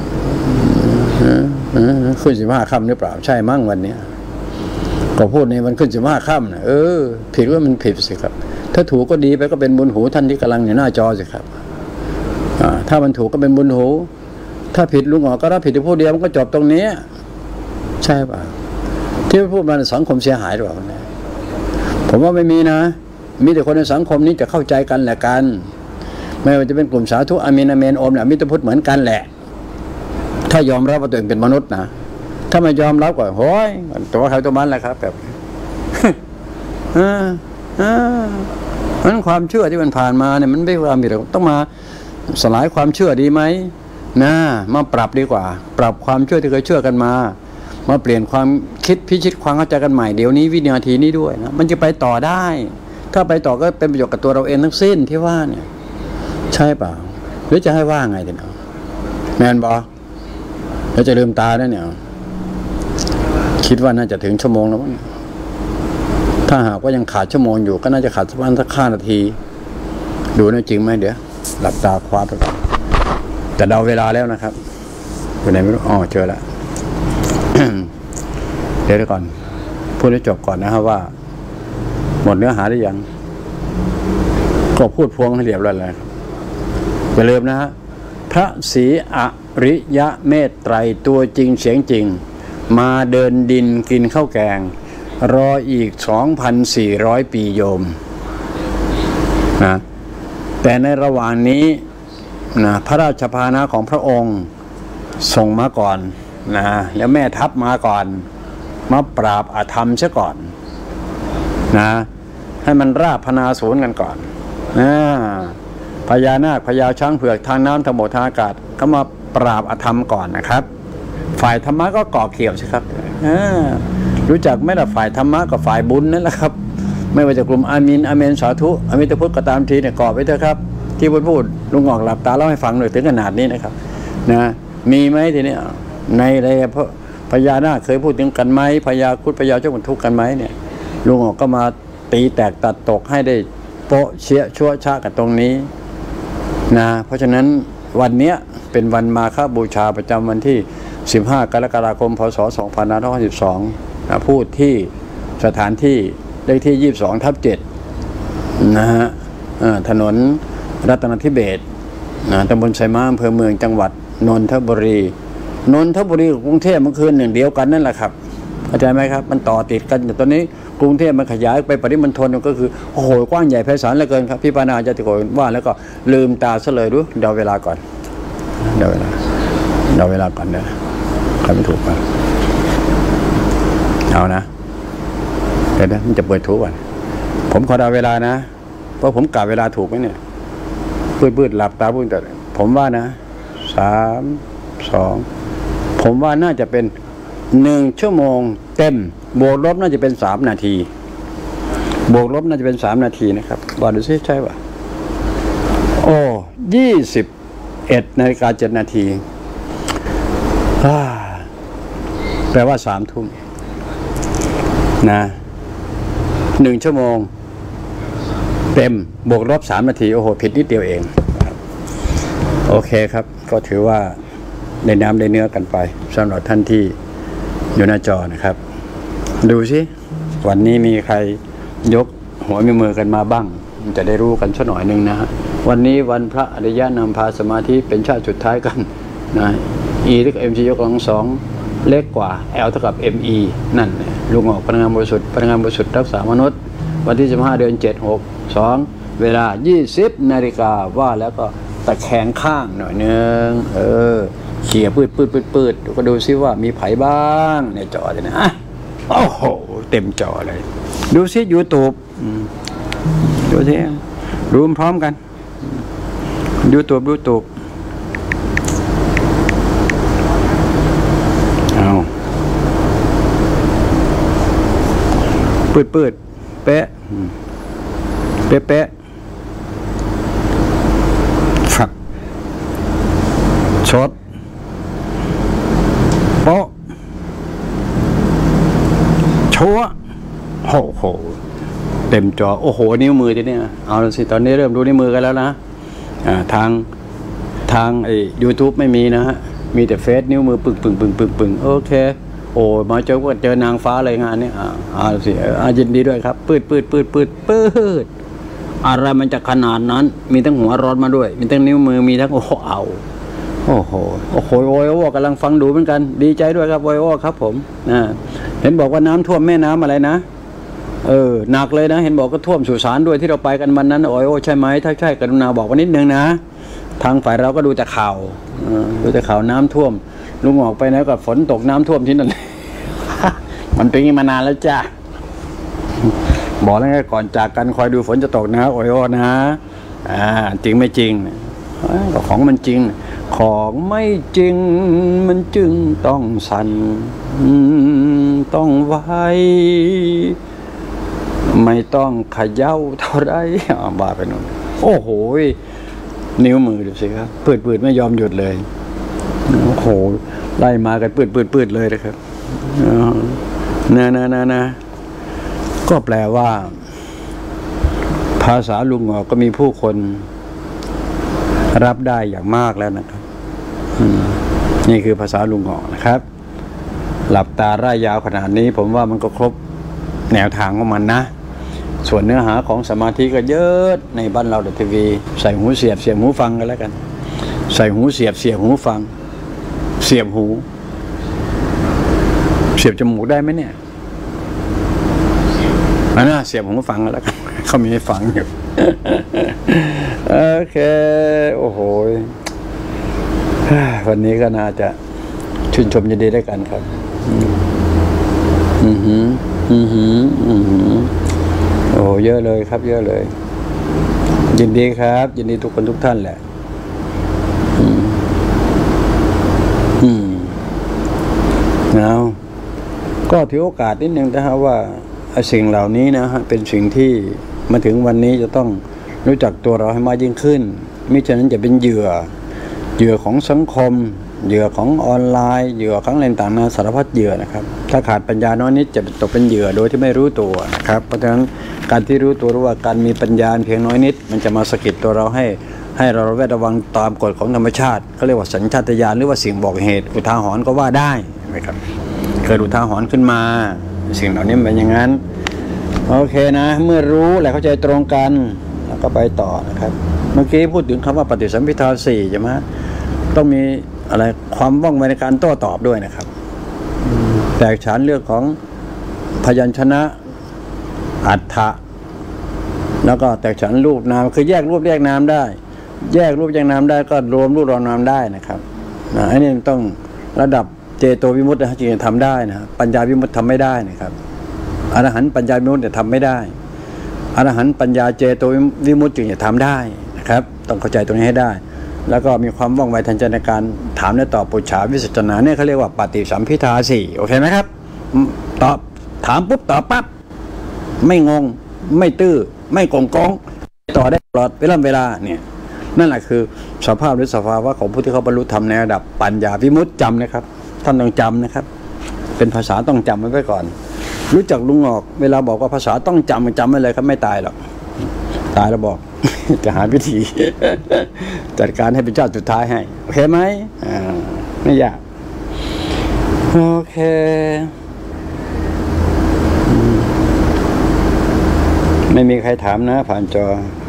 ขึ้นสิบห้าค่ำหรือเปล่าใช่มั่งวันนี้ก็พูดในวันขึ้นสิบห้าค่ำนะเออผิดว่ามันผิดสิครับถ้าถูกก็ดีไปก็เป็นบุญหูท่านที่กำลังอยู่หน้าจอสิครับถ้ามันถูกก็เป็นบุญหูถ้าผิดลุงอ๋อก็รับผิดที่ผู้เดียวมันก็จบตรงนี้ใช่ป่ะที่พูดมาสังคมเสียหายหรือเปล่าผมว่าไม่มีนะมีแต่คนในสังคมนี้จะเข้าใจกันแหละกันไม่ว่าจะเป็นกลุ่มสาธุอามีนอาเมนโอมเนี่ยมิตรพุทธเหมือนกันแหละถ้ายอมรับว่าตัวเองเป็นมนุษย์นะถ้าไม่ยอมรับก็โห้ยตัวใครตัวมันแหละครับแบบอ่าอ่านั้นความเชื่อที่มันผ่านมาเนี่ยมันไม่ความผิดต้องมาสลายความเชื่อดีไหมนะมาปรับดีกว่าปรับความเชื่อที่เคยเชื่อกันมามาเปลี่ยนความคิดพิชิตความเข้าใจกันใหม่เดี๋ยวนี้วินาทีนี้ด้วยนะมันจะไปต่อได้ถ้าไปต่อก็เป็นประโยชน์กับตัวเราเองทั้งสิ้นที่ว่าเนี่ยใช่เปล่าหรือจะให้ว่าไงเดี๋ยวแมนบอแล้วจะลืมตาได้เนี่ยคิดว่าน่าจะถึงชั่วโมงแล้วมั้งถ้าหากว่ายังขาดชั่วโมงอยู่ก็น่าจะขาดสักประมาณสักห้านาทีดูนะจริงไหมเดี๋ยวหลับตาคว้าไปก่อนแต่เดาเวลาแล้วนะครับอยู่ไหนไม่รู้อ๋อเจอแล้ว เดี๋ยวก่อนพูดให้จบก่อนนะครับว่าหมดเนื้อหาได้ยังก็พูดพวงให้เรียบร้อยเลยอย่าลืมนะฮะพระศรีอริยเมตไตรตัวจริงเสียงจริงมาเดินดินกินข้าวแกงรออีก สองพันสี่ร้อย ปีโยมนะแต่ในระหว่างนี้นะพระราชพานะของพระองค์ส่งมาก่อนนะแล้วแม่ทัพมาก่อนมาปราบอธรรมเสียก่อนนะให้มันราบพนาศูนย์กันก่อนนะพญานาคพญาช้างเผือกทางน้ำทางบกทางอากาศก็มาปราบอธรรมก่อนนะครับฝ่ายธรรมะก็ก่อเกี่ยวใช่ครับรู้จักไหมล่ะฝ่ายธรรมะกับฝ่ายบุญนั่นแหละครับไม่ว่าจะกลุ่มอามินอาเมนสาธุอมิตพุทธก็ตามทีเนี่ยก่อไปเถอะครับที่พูดพูดลุงออกหลับตาเล่าให้ฟังหน่อยถึงขนาดนี้นะครับนะมีไหมทีนี้ในอะไรพญานาคเคยพูดถึงกันไหมพญาครุฑพญาเจ้าขุนทุกข์กันไหมเนี่ยลุงออกก็มาตีแตกตัดตกให้ได้โปะเชี่ยชั่วช้ากันตรงนี้นะเพราะฉะนั้นวันนี้เป็นวันมาฆบูชาประจำวันที่สิบห้ากรกฎาคมพศสองพันห้าร้อยห้าสิบสองนะพูดที่สถานที่เลขที่ยี่สิบสองทับเจ็ดนะฮะถนนรัตนทิเบศนะตำบลไซม้าอำเภอเมืองจังหวัดนนทบุรีนนทบุรีกับกรุงเทพมันคือหนึ่งเดียวกันนั่นแหละครับเข้าใจไหมครับมันต่อติดกันแต่ตอนนี้กรุงเทพมันขยายไปปริมณฑลก็คือโอ้โหกว้างใหญ่ไพศาลเหลือเกินครับพี่ปานาจะติโกว่าแล้วก็ลืมตาซะเลยดูเดาเวลาก่อนเดาเวลาเดาเวลาก่อนนะใครไม่ถูกกันเอานะเดี๋ยวนะมันจะเปิดถูกก่อนผมขอเดาเวลานะเพราะผมกะเวลาถูกไหมเนี่ยปืดๆหลับตาพูดแต่ผมว่านะสามสองผมว่าน่าจะเป็นหนึ่งชั่วโมงเต็มบวกลบน่าจะเป็นสามนาทีบวกลบน่าจะเป็นสามนาทีนะครับว่าดูซิใช่ป่ะโอ้ยี่สิบเอ็ดนาฬิกาเจ็ดนาทีแปลว่าสามทุ่มนะหนึ่งชั่วโมงเต็มบวกลบสามนาทีโอ้โหผิดนิดเดียวเองโอเคครับก็ถือว่าได้น้ำได้เนื้อกันไปสำหรับท่านที่อยู่หน้าจอนะครับดูสิวันนี้มีใครยกหัวมีมือกันมาบ้างจะได้รู้กันสักหน่อยหนึ่งนะฮะวันนี้วันพระอริยะนำพาสมาธิเป็นชาติสุดท้ายกันนะ E เท่ากับ mc ยกกำลังสองเล็กกว่า L เท่ากับ me นั่นลุงออกพลังงานบริสุทธิ์พลังงานบริสุทธิ์รักษามนุษย์วันที่สิบห้าเดือนเจ็ด หก สองเวลายี่สิบนาฬิกาว่าแล้วก็ตะแคงข้างหน่อยนึงเออเขี่ยปืดปืดปืดปืดก็ดูซิว่ามีไผ่บ้างในจอเลยนะโอ้โหเต็มจอเลยดูซิยูทูบดูซิดูพร้อมกันยูทูบยูทูบเอาปืดปืดเป๊ะเป๊ะเป๊ะฝักชดโป๊ะชัวโอ้โหเต็มจอโอ้โหนิ้วมือทีนี้เอาละสิตอนนี้เริ่มดูนิ้วมือกันแล้วนะอ่าทางทางไอ้ YouTube ไม่มีนะฮะมีแต่เฟซนิ้วมือปึ่งปึ่งปึ่งปึ่งปึ่งโอเคโอ้มาเจอก็เจอนางฟ้าเลยงานนี้อ่าเอาสิอ่ายินดีด้วยครับปืดปืดปืดปืดปืดอะไรมันจะขนาดนั้นมีทั้งหัวร้อนมาด้วยมีทั้งนิ้วมือมีทั้งโอ้โหเอาโอ้โหโอ้โหโอยโอกำลังฟังดูเหมือนกันดีใจด้วยครับโอยโอครับผมนะเห็นบอกว่าน้ำท่วมแม่น้ำอะไรนะเออหนักเลยนะเห็นบอกก็ท่วมสุสานด้วยที่เราไปกันวันนั้นโอยโอใช่ไหมถ้าใช่กรุณาบอกว่านิดนึงนะทางฝ่ายเราก็ดูแต่ข่าวดูแต่ข่าวน้ำท่วมลุงออกไปนะก็ฝนตกน้ำท่วมที่นั่น มันเป็นอย่างนี้มานานแล้วจ้าบอกแล้วไงก่อนจากกันคอยดูฝนจะตกนะโอยโอนะอ่าจริงไม่จริงก็ของมันจริงของไม่จริงมันจึงต้องสั่นต้องไว้ไม่ต้องขย่าเท่าไรบ้าไปนู่นโอ้โหนิ้วมือดูสิครับปืดปืดไม่ยอมหยุดเลยโอ้โหไล่มากันปืดปืดปืดเลยนะครับนะนะนะนะก็แปลว่าภาษาลุงหงอกก็มีผู้คนรับได้อย่างมากแล้วนะครับนี่คือภาษาลุงหงอกนะครับหลับตาร่ายยาวขนาดนี้ผมว่ามันก็ครบแนวทางของมันนะส่วนเนื้อหาของสมาธิก็เยอะในบ้านเราเดอะทีวีใส่หูเสียบเสียบหูฟังกันแล้วกันใส่หูเสียบเสียบหูฟังเสียบหูเสียบจมูกได้ไหมเนี่ยอันน่ะเสียบหูฟังกันแล้วกันเขามีให้ฟังอยู่โอเคโอ้โหวันนี้ก็น่าจะชื่นชมยินดีด้วยกันครับอือหืออือหืออือหือโอ้เยอะเลยครับเยอะเลยยินดีครับยินดีทุกคนทุกท่านแหละอืมอืมเอาก็ถือโอกาสนิดนึงนะฮะว่าสิ่งเหล่านี้นะฮะเป็นสิ่งที่มาถึงวันนี้จะต้องรู้จักตัวเราให้มากยิ่งขึ้นมิฉะนั้นจะเป็นเหยื่อเหยื่อของสังคมเหยื่อของออนไลน์เหยื่อของอะไรต่างๆนาสารพัดเหยื่อนะครับถ้าขาดปัญญาน้อยนิดจะตกเป็นเหยื่อโดยที่ไม่รู้ตัวนะครับเพราะฉะนั้นการที่รู้ตัวรู้ว่าการมีปัญญาเพียงน้อยนิดมันจะมาสะกิดตัวเราให้ให้เราระแวดระวังตามกฎของธรรมชาติเขาเรียกว่าสัญชาตญาณหรือว่าสิ่งบอกเหตุอุทาหรณ์ก็ว่าได้ไหมครับเกิดอุทาหรณ์ขึ้นมาสิ่งเหล่านี้เป็นอย่างนั้นโอเคนะเมื่อรู้และเข้าใจตรงกันแล้วก็ไปต่อนะครับเมื่อกี้พูดถึงคำว่าปฏิสัมภิทาสี่ใช่ไหมต้องมีอะไรความว่องไวในการโต้ตอบด้วยนะครับแตกฉานเรื่องของพยัญชนะอัฏฐะแล้วก็แตกฉานรูปนามคือแยกรูปแยกนามได้แยกรูปแยกนามได้ก็รวมรูปรวมนามได้นะครับนะอันนี้ต้องระดับเจโตวิมุตตินะจริงๆทำได้นะปัญญาวิมุตติทำไม่ได้นะครับอรหันต์ปัญญาวิมุตติทำไม่ได้อรหันต์ปัญญาเจโตวิมุตติจึงจะทำได้นะครับต้องเข้าใจตรงนี้ให้ได้แล้วก็มีความว่องไวทันใจในการถามและตอบปุจฉาวิสัชนาเนี่ยเขาเรียกว่าปฏิสัมภิทาสี่โอเคไหมครับตอบถามปุ๊บตอบปั๊บไม่งงไม่ตื้อไม่กงกงต่อได้ตลอดเวลาเวลาเนี่ยนั่นแหละคือสภาพหรือสภาวะของผู้ที่เขาบรรลุธรรมในระดับปัญญาวิมุตติจำนะครับท่านต้องจำนะครับเป็นภาษาต้องจำไว้ก่อนรู้จักลุงออกเวลาบอกว่าภาษาต้องจำจำไว้เลยครับไม่ตายหรอกตายแล้วบอก จะหาวิธี จัดการให้เป็นเจ้าสุดท้ายให้โอเคไหมอ่าไม่ยากโอเคไม่มีใครถามนะผ่านจอ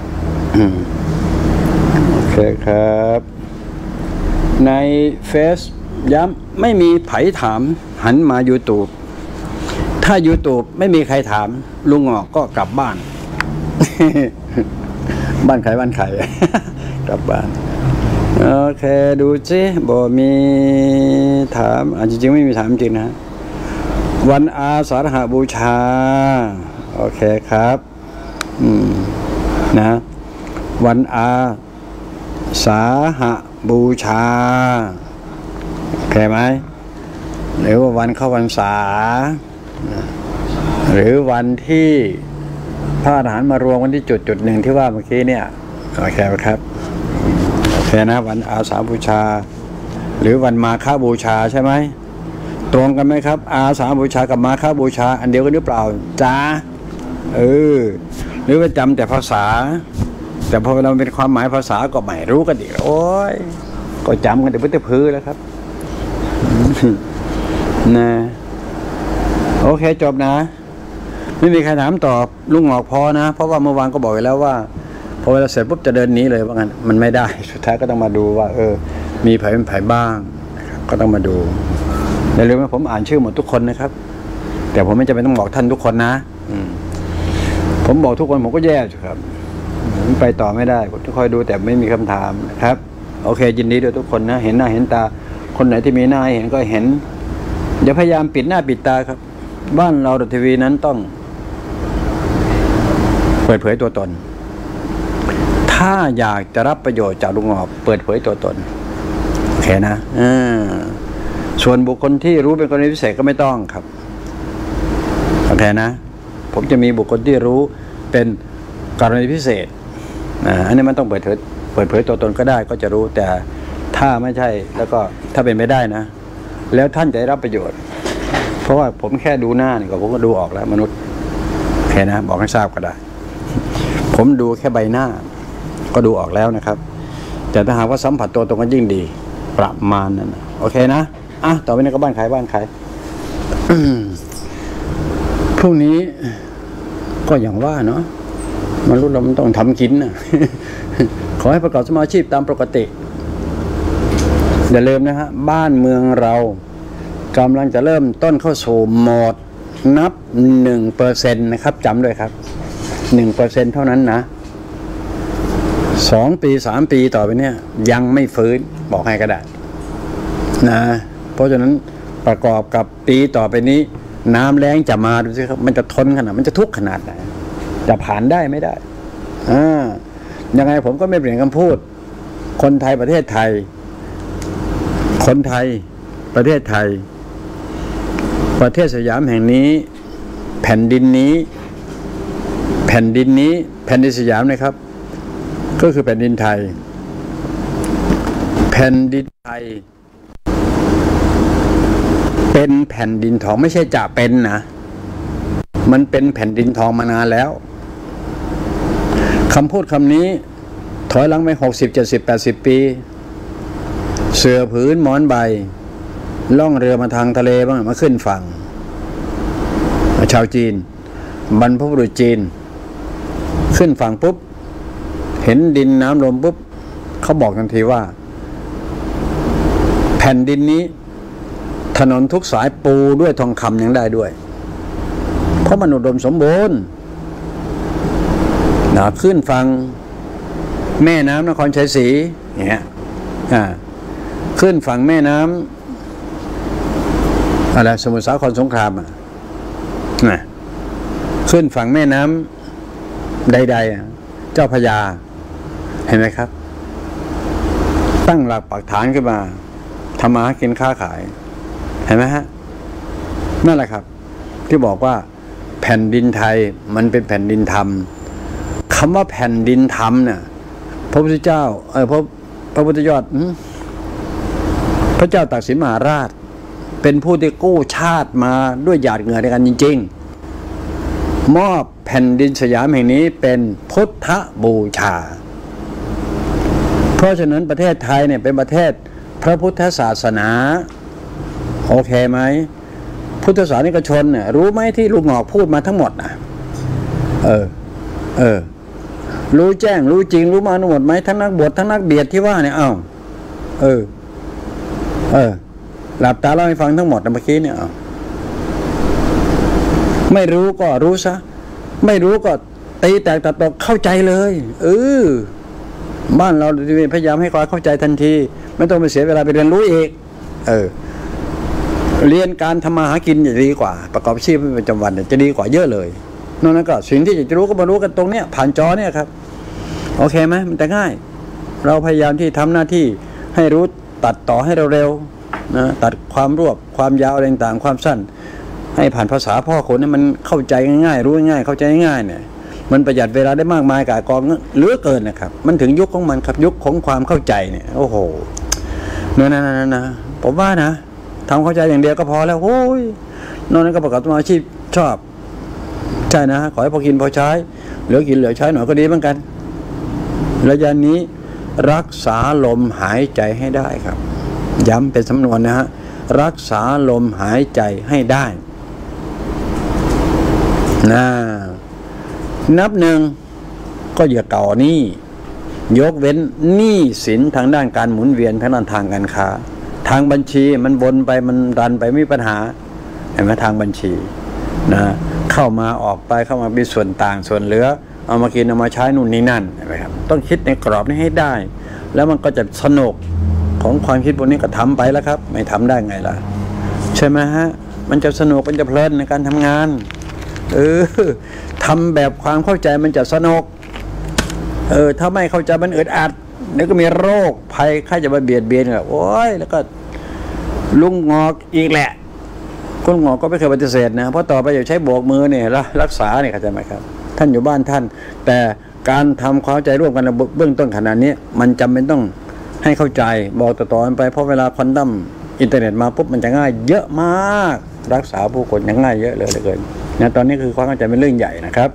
โอเคครับในเฟซย้ำไม่มีไผถามหันมา YouTube ถ้า YouTube ไม่มีใครถามลุงออกก็กลับบ้าน บ้านใครบ้านใคร กลับบ้านโอเคดูสิบ่มีถามอ่ะจริงๆไม่มีถามจริงนะวันอาสาฬหบูชาโอเคครับอืมนะวันอาสาฬบูชาโอเคไหมหรือว่าวันเข้าพรรษาหรือวันที่พระอรหันต์มารวมกันที่จุดจุดหนึ่งที่ว่าเมื่อกี้เนี่ยโอเคครับโอเคนะวันอาสาฬบูชาหรือวันมาฆบูชาใช่ไหมตรงกันไหมครับอาสาบูชากับมาฆบูชาอันเดียวกันหรือเปล่าจ้าเออหรือว่าจำแต่ภาษาแต่พอเราเป็นความหมายภาษาก็ไม่รู้กันดิโอ้ยก็จำกันแต่เพื่อพื้นแล้วครับนะโอเคจบนะไม่มีใครถามตอบลุงหงอกพอนะเพราะว่าเมื่อวานก็บอกไปแล้วว่าพอเวลาเสร็จปุ๊บจะเดินหนีเลยว่างั้นมันไม่ได้สุดท้ายก็ต้องมาดูว่าเออมีไผ่เป็นไผ่บ้างก็ต้องมาดูอย่าลืมว่าผมอ่านชื่อหมดทุกคนนะครับแต่ผมไม่จำเป็นต้องบอกท่านทุกคนนะผมบอกทุกคนผมก็แย่อยู่ครับผมไปต่อไม่ได้ผมจะคอยดูแต่ไม่มีคำถามนะครับโอเคยินดีด้วยทุกคนนะเห็นหน้าเห็นตาคนไหนที่มีหน้าเห็นก็เห็นอย่าพยายามปิดหน้าปิดตาครับบ้านเราทีวีนั้นต้องเปิดเผยตัวตนถ้าอยากจะรับประโยชน์จากลุงหงอกเปิดเผยตัวตนโอเคนะอ่าส่วนบุคคลที่รู้เป็นกรณีพิเศษก็ไม่ต้องครับโอเคนะผมจะมีบุคคลที่รู้เป็นกรณีพิเศษอ่าอันนี้มันต้องเปิดเผยเปิดเผยตัวตนก็ได้ก็จะรู้แต่ถ้าไม่ใช่แล้วก็ถ้าเป็นไม่ได้นะแล้วท่านจะได้รับประโยชน์เพราะว่าผมแค่ดูหน้านี่ก็ผมก็ดูออกแล้วมนุษย์โอเคนะบอกให้ทราบก็ได้ผมดูแค่ใบหน้าก็ดูออกแล้วนะครับแต่ถ้าหากว่าสัมผัสตัวตรงก็ยิ่งดีประมาณนั้นโอเคนะอ่ะต่อไปนี้ก็บ้านใครบ้านใคร พรุ่งนี้ก็อย่างว่าเนาะมนุษย์เรามันต้องทำกินนะ ขอให้ประกอบสมาชีพตามปกติอย่าลืมนะฮะบ้านเมืองเรากำลังจะเริ่มต้นเข้าสู่โหมดนับหนึ่งเปอร์เซ็นต์นะครับจำด้วยครับหนึ่งเปอร์เซ็นต์เท่านั้นนะสองปีสามปีต่อไปเนี่ยยังไม่ฟื้นบอกให้ก็ได้นะเพราะฉะนั้นประกอบกับปีต่อไปนี้น้ำแล้งจะมาดูสิครับมันจะทนขนาดมันจะทุกข์ขนาดไหนจะผ่านได้ไม่ได้อ่ายังไงผมก็ไม่เปลี่ยนคำพูดคนไทยประเทศไทยคนไทยประเทศไทยประเทศสยามแห่งนี้แผ่นดินนี้แผ่นดินนี้แผ่นดินสยามนะครับก็คือแผ่นดินไทยแผ่นดินไทยเป็นแผ่นดินทองไม่ใช่จะเป็นนะมันเป็นแผ่นดินทองมานานแล้วคำพูดคำนี้ถอยหลังไปหกสิบเจ็ดสิบแปดสิบปีเสื่อผืนหมอนใบล่องเรือมาทางทะเลบ้างมาขึ้นฝั่งชาวจีนบรรพบุรุษจีนขึ้นฝั่งปุ๊บเห็นดินน้ำลมปุ๊บเขาบอกทันทีว่าแผ่นดินนี้ถนนทุกสายปูด้วยทองคำยังได้ด้วยเพราะมันอุดมสมบูรณ์นะขึ้นฝั่งแม่น้ำนครชัยศรีเนี่ยอ่าขึ้นฝั่งแม่น้ำอะไรสมุทรสาครสงครามอ่ะนะขึ้นฝั่งแม่น้ำใดๆเจ้าพระยาเห็นไหมครับตั้งหลักปักฐานขึ้นมาทำมาหากินค้าขายเห็นไหมฮะนั่นแหละครับที่บอกว่าแผ่นดินไทยมันเป็นแผ่นดินธรรมคำว่าแผ่นดินธรรมเนี่ยพระพุทธเจ้าเออพระพระพุทธยอดพระเจ้าตากสินมหาราชเป็นผู้ที่กู้ชาติมาด้วยหยาดเหงื่อในกันจริงๆมอบแผ่นดินสยามแห่งนี้เป็นพุทธบูชาเพราะฉะนั้นประเทศไทยเนี่ยเป็นประเทศพระพุทธศาสนาโอเคไหมพุทธศาสนิกชนเนี่ยรู้ไหมที่ลูกหงอกพูดมาทั้งหมดนะเออเออรู้แจ้งรู้จริงรู้มาทั้งหมดไหมทั้งนักบวชทั้งนักเบียดที่ว่าเนี่ยเอ้าเออเออหลับตาเล่าให้ฟังทั้งหมดเมื่อกี้เนี่ยไม่รู้ก็รู้ซะไม่รู้ก็ตีแตกตัดตกเข้าใจเลยเออบ้านเราพยายามให้ความเข้าใจทันทีไม่ต้องไปเสียเวลาไปเรียนรู้อีกเออเรียนการทำมาหากินจะดีกว่าประกอบอาชีพประจำวันจะดีกว่าเยอะเลยนอกนั้นก็สิ่งที่จะรู้ก็มารู้กันตรงเนี้ยผ่านจอเนี่ยครับโอเคไหมมันแต่ง่ายเราพยายามที่ทำหน้าที่ให้รู้ตัดต่อให้เร็วๆนะตัดความรวบความยาวอะไรต่างความสั้นให้ผ่านภาษาพ่อคนนี่มันเข้าใจง่ายๆรู้ง่ายเข้าใจง่ายเนี่ยมันประหยัดเวลาได้มากมายกายกองเหลือเกินนะครับมันถึงยุคของมันครับยุคของความเข้าใจเนี่ยโอ้โหนั่นๆๆผมว่านะทำเข้าใจอย่างเดียวก็พอแล้วโอ้ยนอกนั้นก็ประกอบอาชีพชอบใช่นะขอให้พอกินพอใช้เหลือกินเหลือใช้หน่อยก็ดีเหมือนกันระยะนี้รักษาลมหายใจให้ได้ครับย้ำเป็นสำนวนนะฮะรักษาลมหายใจให้ได้นะนับหนึ่งก็อย่าก่อหนี้ยกเว้นหนี้สินทางด้านการหมุนเวียนทางด้านทางการค้าทางบัญชีมันวนไปมันรันไปไม่มีปัญหาเห็นไหมทางบัญชีนะเข้ามาออกไปเข้ามามีส่วนต่างส่วนเหลือเอามากินเอามาใช้นู่นนี่นั่นเห็นไหมครับต้องคิดในกรอบนี้ให้ได้แล้วมันก็จะสนุกของความคิดพวกนี้ก็ทำไปแล้วครับไม่ทำได้ไงล่ะใช่ไหมฮะมันจะสนุกมันจะเพลินในการทำงานเออทำแบบความเข้าใจมันจะสนุกเออถ้าไม่เข้าใจมันอึดอัดเดี๋ยวก็มีโรคภัยใครจะมาเบียดเบียนแบบโอ้ยแล้วก็ลุงงอกอีกแหละคุณหมอก็ไม่เคยปฏิเสธนะเพราะต่อไปอย่าใช้โบกมือเนี่ยรักษาเนี่ยเข้าใจไหมครับท่านอยู่บ้านท่านแต่การทำความเข้าใจร่วมกันเบื้องต้นขนาดนี้มันจำเป็นต้องให้เข้าใจบอกต่อๆไปเพราะเวลาควอนตัมอินเทอร์เน็ตมาปุ๊บมันจะง่ายเยอะมากรักษาผู้คนยังง่ายเยอะเลยเหลือเกินนะตอนนี้คือความเข้าใจเป็นเรื่องใหญ่นะครับ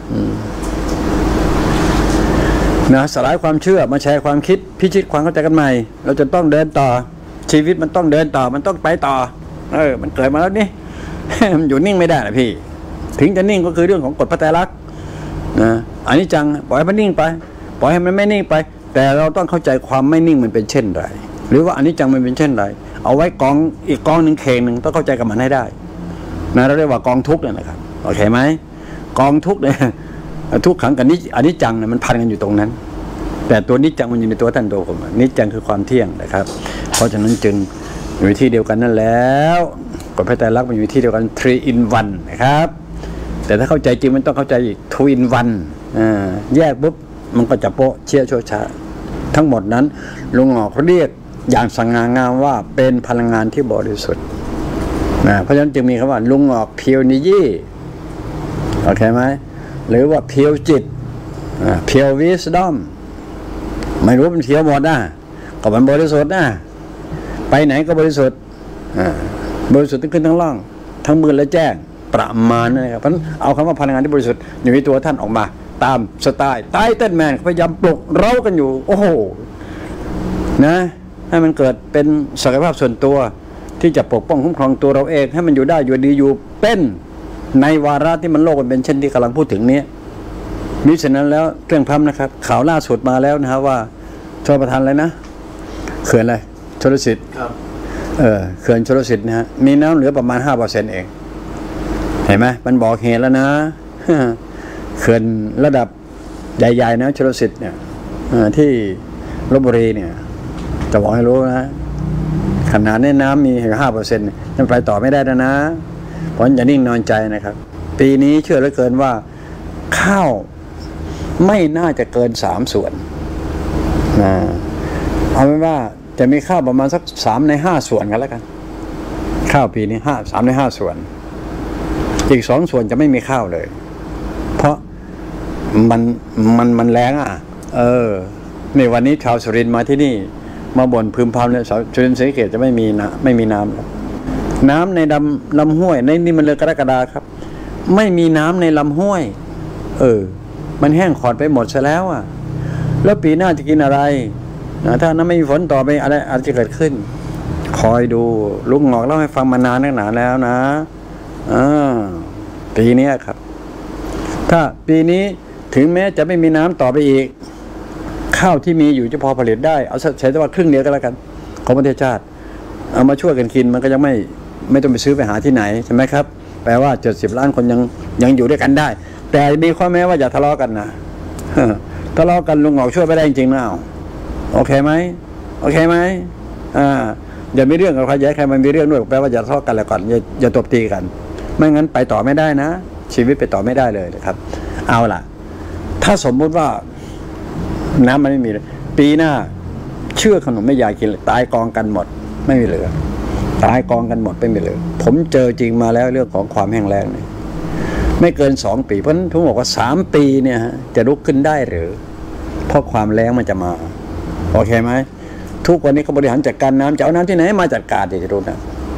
นะสลายความเชื่อมาแชร์ความคิดพิชิตความเข้าใจกันใหม่เราจะต้องเดินต่อชีวิตมันต้องเดินต่อมันต้องไปต่อเออมันเกิดมาแล้วนี่ มันอยู่นิ่งไม่ได้นะพี่ถึงจะนิ่งก็คือเรื่องของกฎพระไตรลักษณ์นะอันนี้จังปล่อยให้มันนิ่งไปปล่อยให้มันไม่นิ่งไปแต่เราต้องเข้าใจความไม่นิ่งมันเป็นเช่นไรหรือว่าอันนี้จังมันเป็นเช่นไรเอาไว้กองอีกกองหนึ่งเคงหนึ่งต้องเข้าใจกับมันให้ได้นะเราเรียกว่ากองทุกข์เนี่ยนะครับโอเคไหมกองทุกข์เนี่ยทุกขังกับนิอันนี้จังเนี่ยมันพันกันอยู่ตรงนั้นแต่ตัวนิจังมันอยู่ในตัวท่านตัวผมนิจังคือความเที่ยงนะครับเพราะฉะนั้นจึงอยู่ที่เดียวกันนั่นแล้วกฎพระไตรลักษณ์มันอยู่ที่เดียวกัน three in one นะครับแต่ถ้าเข้าใจจริงมันต้องเข้าใจอีก two in one อ่าแยกปุ๊บมันก็จะโป๊ะเชี่ยโชช้าทั้งหมดนั้นลุงหงอกเขาเรียกอย่างสง่างามว่าเป็นพลังงานที่บริสุทธิ์นะเพราะฉะนั้นจึงมีคำว่าลุงหงอกเพียวนิยี่โอเคไหมหรือว่าเพียวจิตเพียววิสดอมไม่รู้เป็นเพียวหมดนะก็มันบริสุทธิ์นะไปไหนก็บริสุทธิ์บริสุทธิ์ทั้งขึ้นทั้งล่างทั้งมืดและแจ้งประมาณนั้นครับเพราะเอาคำว่าพลังงานที่บริสุทธิ์อยู่ในตัวท่านออกมาตามสไตล์ไตเติ้ลแมนพยายามปลุกเร้ากันอยู่โอ้โหนะให้มันเกิดเป็นศักยภาพส่วนตัวที่จะปกป้องคุ้มครองตัวเราเองให้มันอยู่ได้อยู่ดีอยู่เป็นในวาระที่มันโลกมันเป็นเช่นที่กำลังพูดถึงนี้มิฉะนั้นแล้วเรื่องพร่ำนะครับข่าวล่าสุดมาแล้วนะครับว่าชลประทานอะไรนะเขื่อนอะไรชลสิทธิ์เออเขื่อนชลสิทธิ์นะฮะมีน้ำเหลือประมาณห้าเปอร์เซ็นต์เองเห็นไหมมันบอกเหตุแล้วนะเขื่อนระดับใหญ่ๆนะชลสิทธิ์เนี่ยที่ลพบุรีเนี่ยจะบอกให้รู้นะขนาดนี้น้ำมีห้าเปอร์เซ็นต์ยังไปต่อไม่ได้นะนะเพราะอย่านิ่งนอนใจนะครับปีนี้เชื่อเหลือเกินว่าข้าวไม่น่าจะเกินสามส่วนนะเอาเป็นว่าจะมีข้าวประมาณสักสามในห้าส่วนกันแล้วกันข้าวปีนี้ห้าสามในห้าส่วนอีกสองส่วนจะไม่มีข้าวเลยเพราะมันมันมันแรงอ่ะเออในวันนี้ชาวสุรินทร์มาที่นี่มาบ่นพึมพำเลยสุรินทร์ศรีสะเกษจะไม่มีนะไม่มีน้ำน้ำในลำลำห้วยในนี่มันเลยกรกฎาครับไม่มีน้ำในลำห้วยเออมันแห้งขอดไปหมดซะแล้วอ่ะแล้วปีหน้าจะกินอะไรนะถ้านั้นไม่มีฝนต่อไปอะไรอาจจะเกิดขึ้นคอยดูลุงหงอกเล่าให้ฟังมานานนักหนาแล้วนะอ่าปีนี้ครับถ้าปีนี้ถึงแม้จะไม่มีน้ำต่อไปอีกข้าวที่มีอยู่จะพอผลิตได้เอาใช้แต่ว่าครึ่งเดียวก็แล้วกันของประเทศชาติเอามาช่วยกันกินมันก็ยังไม่ไม่ต้องไปซื้อไปหาที่ไหนใช่ไหมครับแปลว่าเจ็ดสิบล้านคนยังยังอยู่ด้วยกันได้แต่มีข้อแม้ว่าอย่าทะเลาะกันนะทะเลาะกันลุงหงอกช่วยไม่ได้จริงๆนะโอเคไหมโอเคไหมอ่าอย่ามีเรื่องกับใครอย่าให้ใครมันมีเรื่องด้วยแปลว่าอย่าทะเลาะกันแล้วก่อนอย่าอย่าตบตีกันไม่งั้นไปต่อไม่ได้นะชีวิตไปต่อไม่ได้เลยนะครับเอาล่ะถ้าสมมุติว่าน้ำมันไม่มีเลยปีหน้าเชื่อขนมไม่อยากกินเลยตายกองกันหมดไม่มีเหลือตายกองกันหมดไม่มีเหลือผมเจอจริงมาแล้วเรื่องของความแห้งแล้งเนี่ยไม่เกินสองปีเพราะฉะนั้นผมบอกว่าสามปีเนี่ยจะลุกขึ้นได้หรือเพราะความแล้งมันจะมาโอเคไหมทุกวันนี้เขาบริหารจัดการน้ำจะเอาน้ำที่ไหนมาจัดการเดี๋ยวจะรู้นะ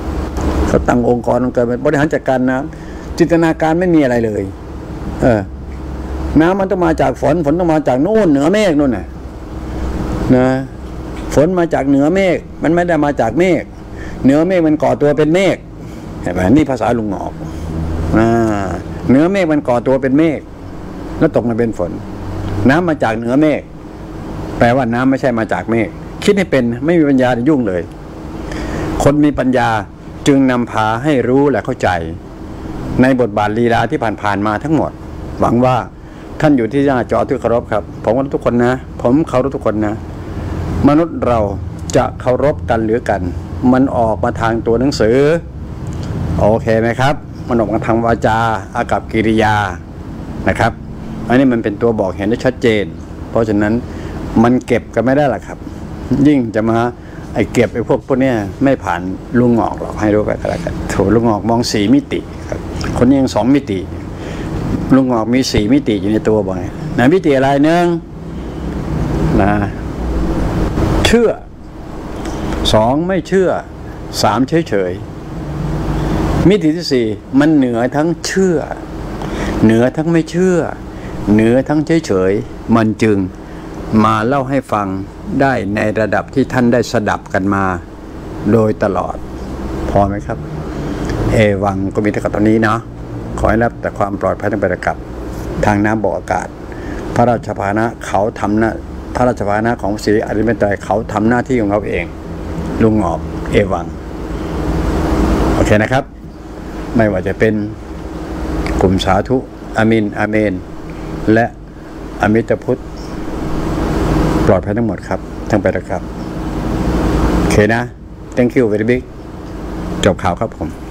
เขาตั้งองค์กรองค์กรบริหารจัดการน้ำจินตนาการไม่มีอะไรเลยเออน้ำมันต้องมาจากฝนฝนต้องมาจากโน่นเหนือเมฆโน่นน่ะนะฝนมาจากเหนือเมฆมันไม่ได้มาจากเมฆเหนือเมฆมันก่อตัวเป็นเมฆเห็นไหมนี่ภาษาลุงหงอกอ่าเหนือเมฆมันก่อตัวเป็นเมฆแล้วตกมาเป็นฝนน้ำมาจากเหนือเมฆแปลว่าน้ำไม่ใช่มาจากเมฆคิดให้เป็นไม่มีปัญญาจะยุ่งเลยคนมีปัญญาจึงนำพาให้รู้และเข้าใจในบทบาทลีลาที่ผ่านๆมาทั้งหมดหวังว่าท่านอยู่ที่หน้าจอที่เคารพครับผมเคารพทุกคนนะผมเคารพทุกคนนะมนุษย์เราจะเคารพกันหรือกันมันออกมาทางตัวหนังสือโอเคไหมครับมันออกมาทางวาจาอากัปกิริยานะครับอันนี้มันเป็นตัวบอกเห็นได้ชัดเจนเพราะฉะนั้นมันเก็บกันไม่ได้หรอกครับยิ่งจะมาไอ้เก็บไอ้พวกพวกนี้ไม่ผ่านลุงหงอกหรอกให้รู้ไปก็แล้วกันโถลุงหงอกมองสี่มิติครับคนนี้ยังสองมิติลุงหงอกมีสี่มิติอยู่ในตัวบ่อยนะมิติอะไรหนึ่งนะเชื่อสองไม่เชื่อสามเฉยเฉยมิติที่สี่มันเหนือทั้งเชื่อเหนือทั้งไม่เชื่อเหนือทั้งเฉยเฉยมันจึงมาเล่าให้ฟังได้ในระดับที่ท่านได้สดับกันมาโดยตลอดพอไหมครับเอวังก็มีแต่กับตอนนี้นะขอให้รับแต่ความปลอดภัยทั้งไปกับทางน้ำบ่ออากาศพระราชภานะเขาทำหน้าพระราชภานะของศรีอริยเมตไตรเขาทำหน้าที่ของเขาเองลุงหงอกเอวังโอเคนะครับไม่ว่าจะเป็นกลุ่มสาธุอามินอาเมนและอมิตรพุทธปลอดภัยทั้งหมดครับทั้งไปแล้วครับโอเคนะ thank you very big จบข่าวครับผม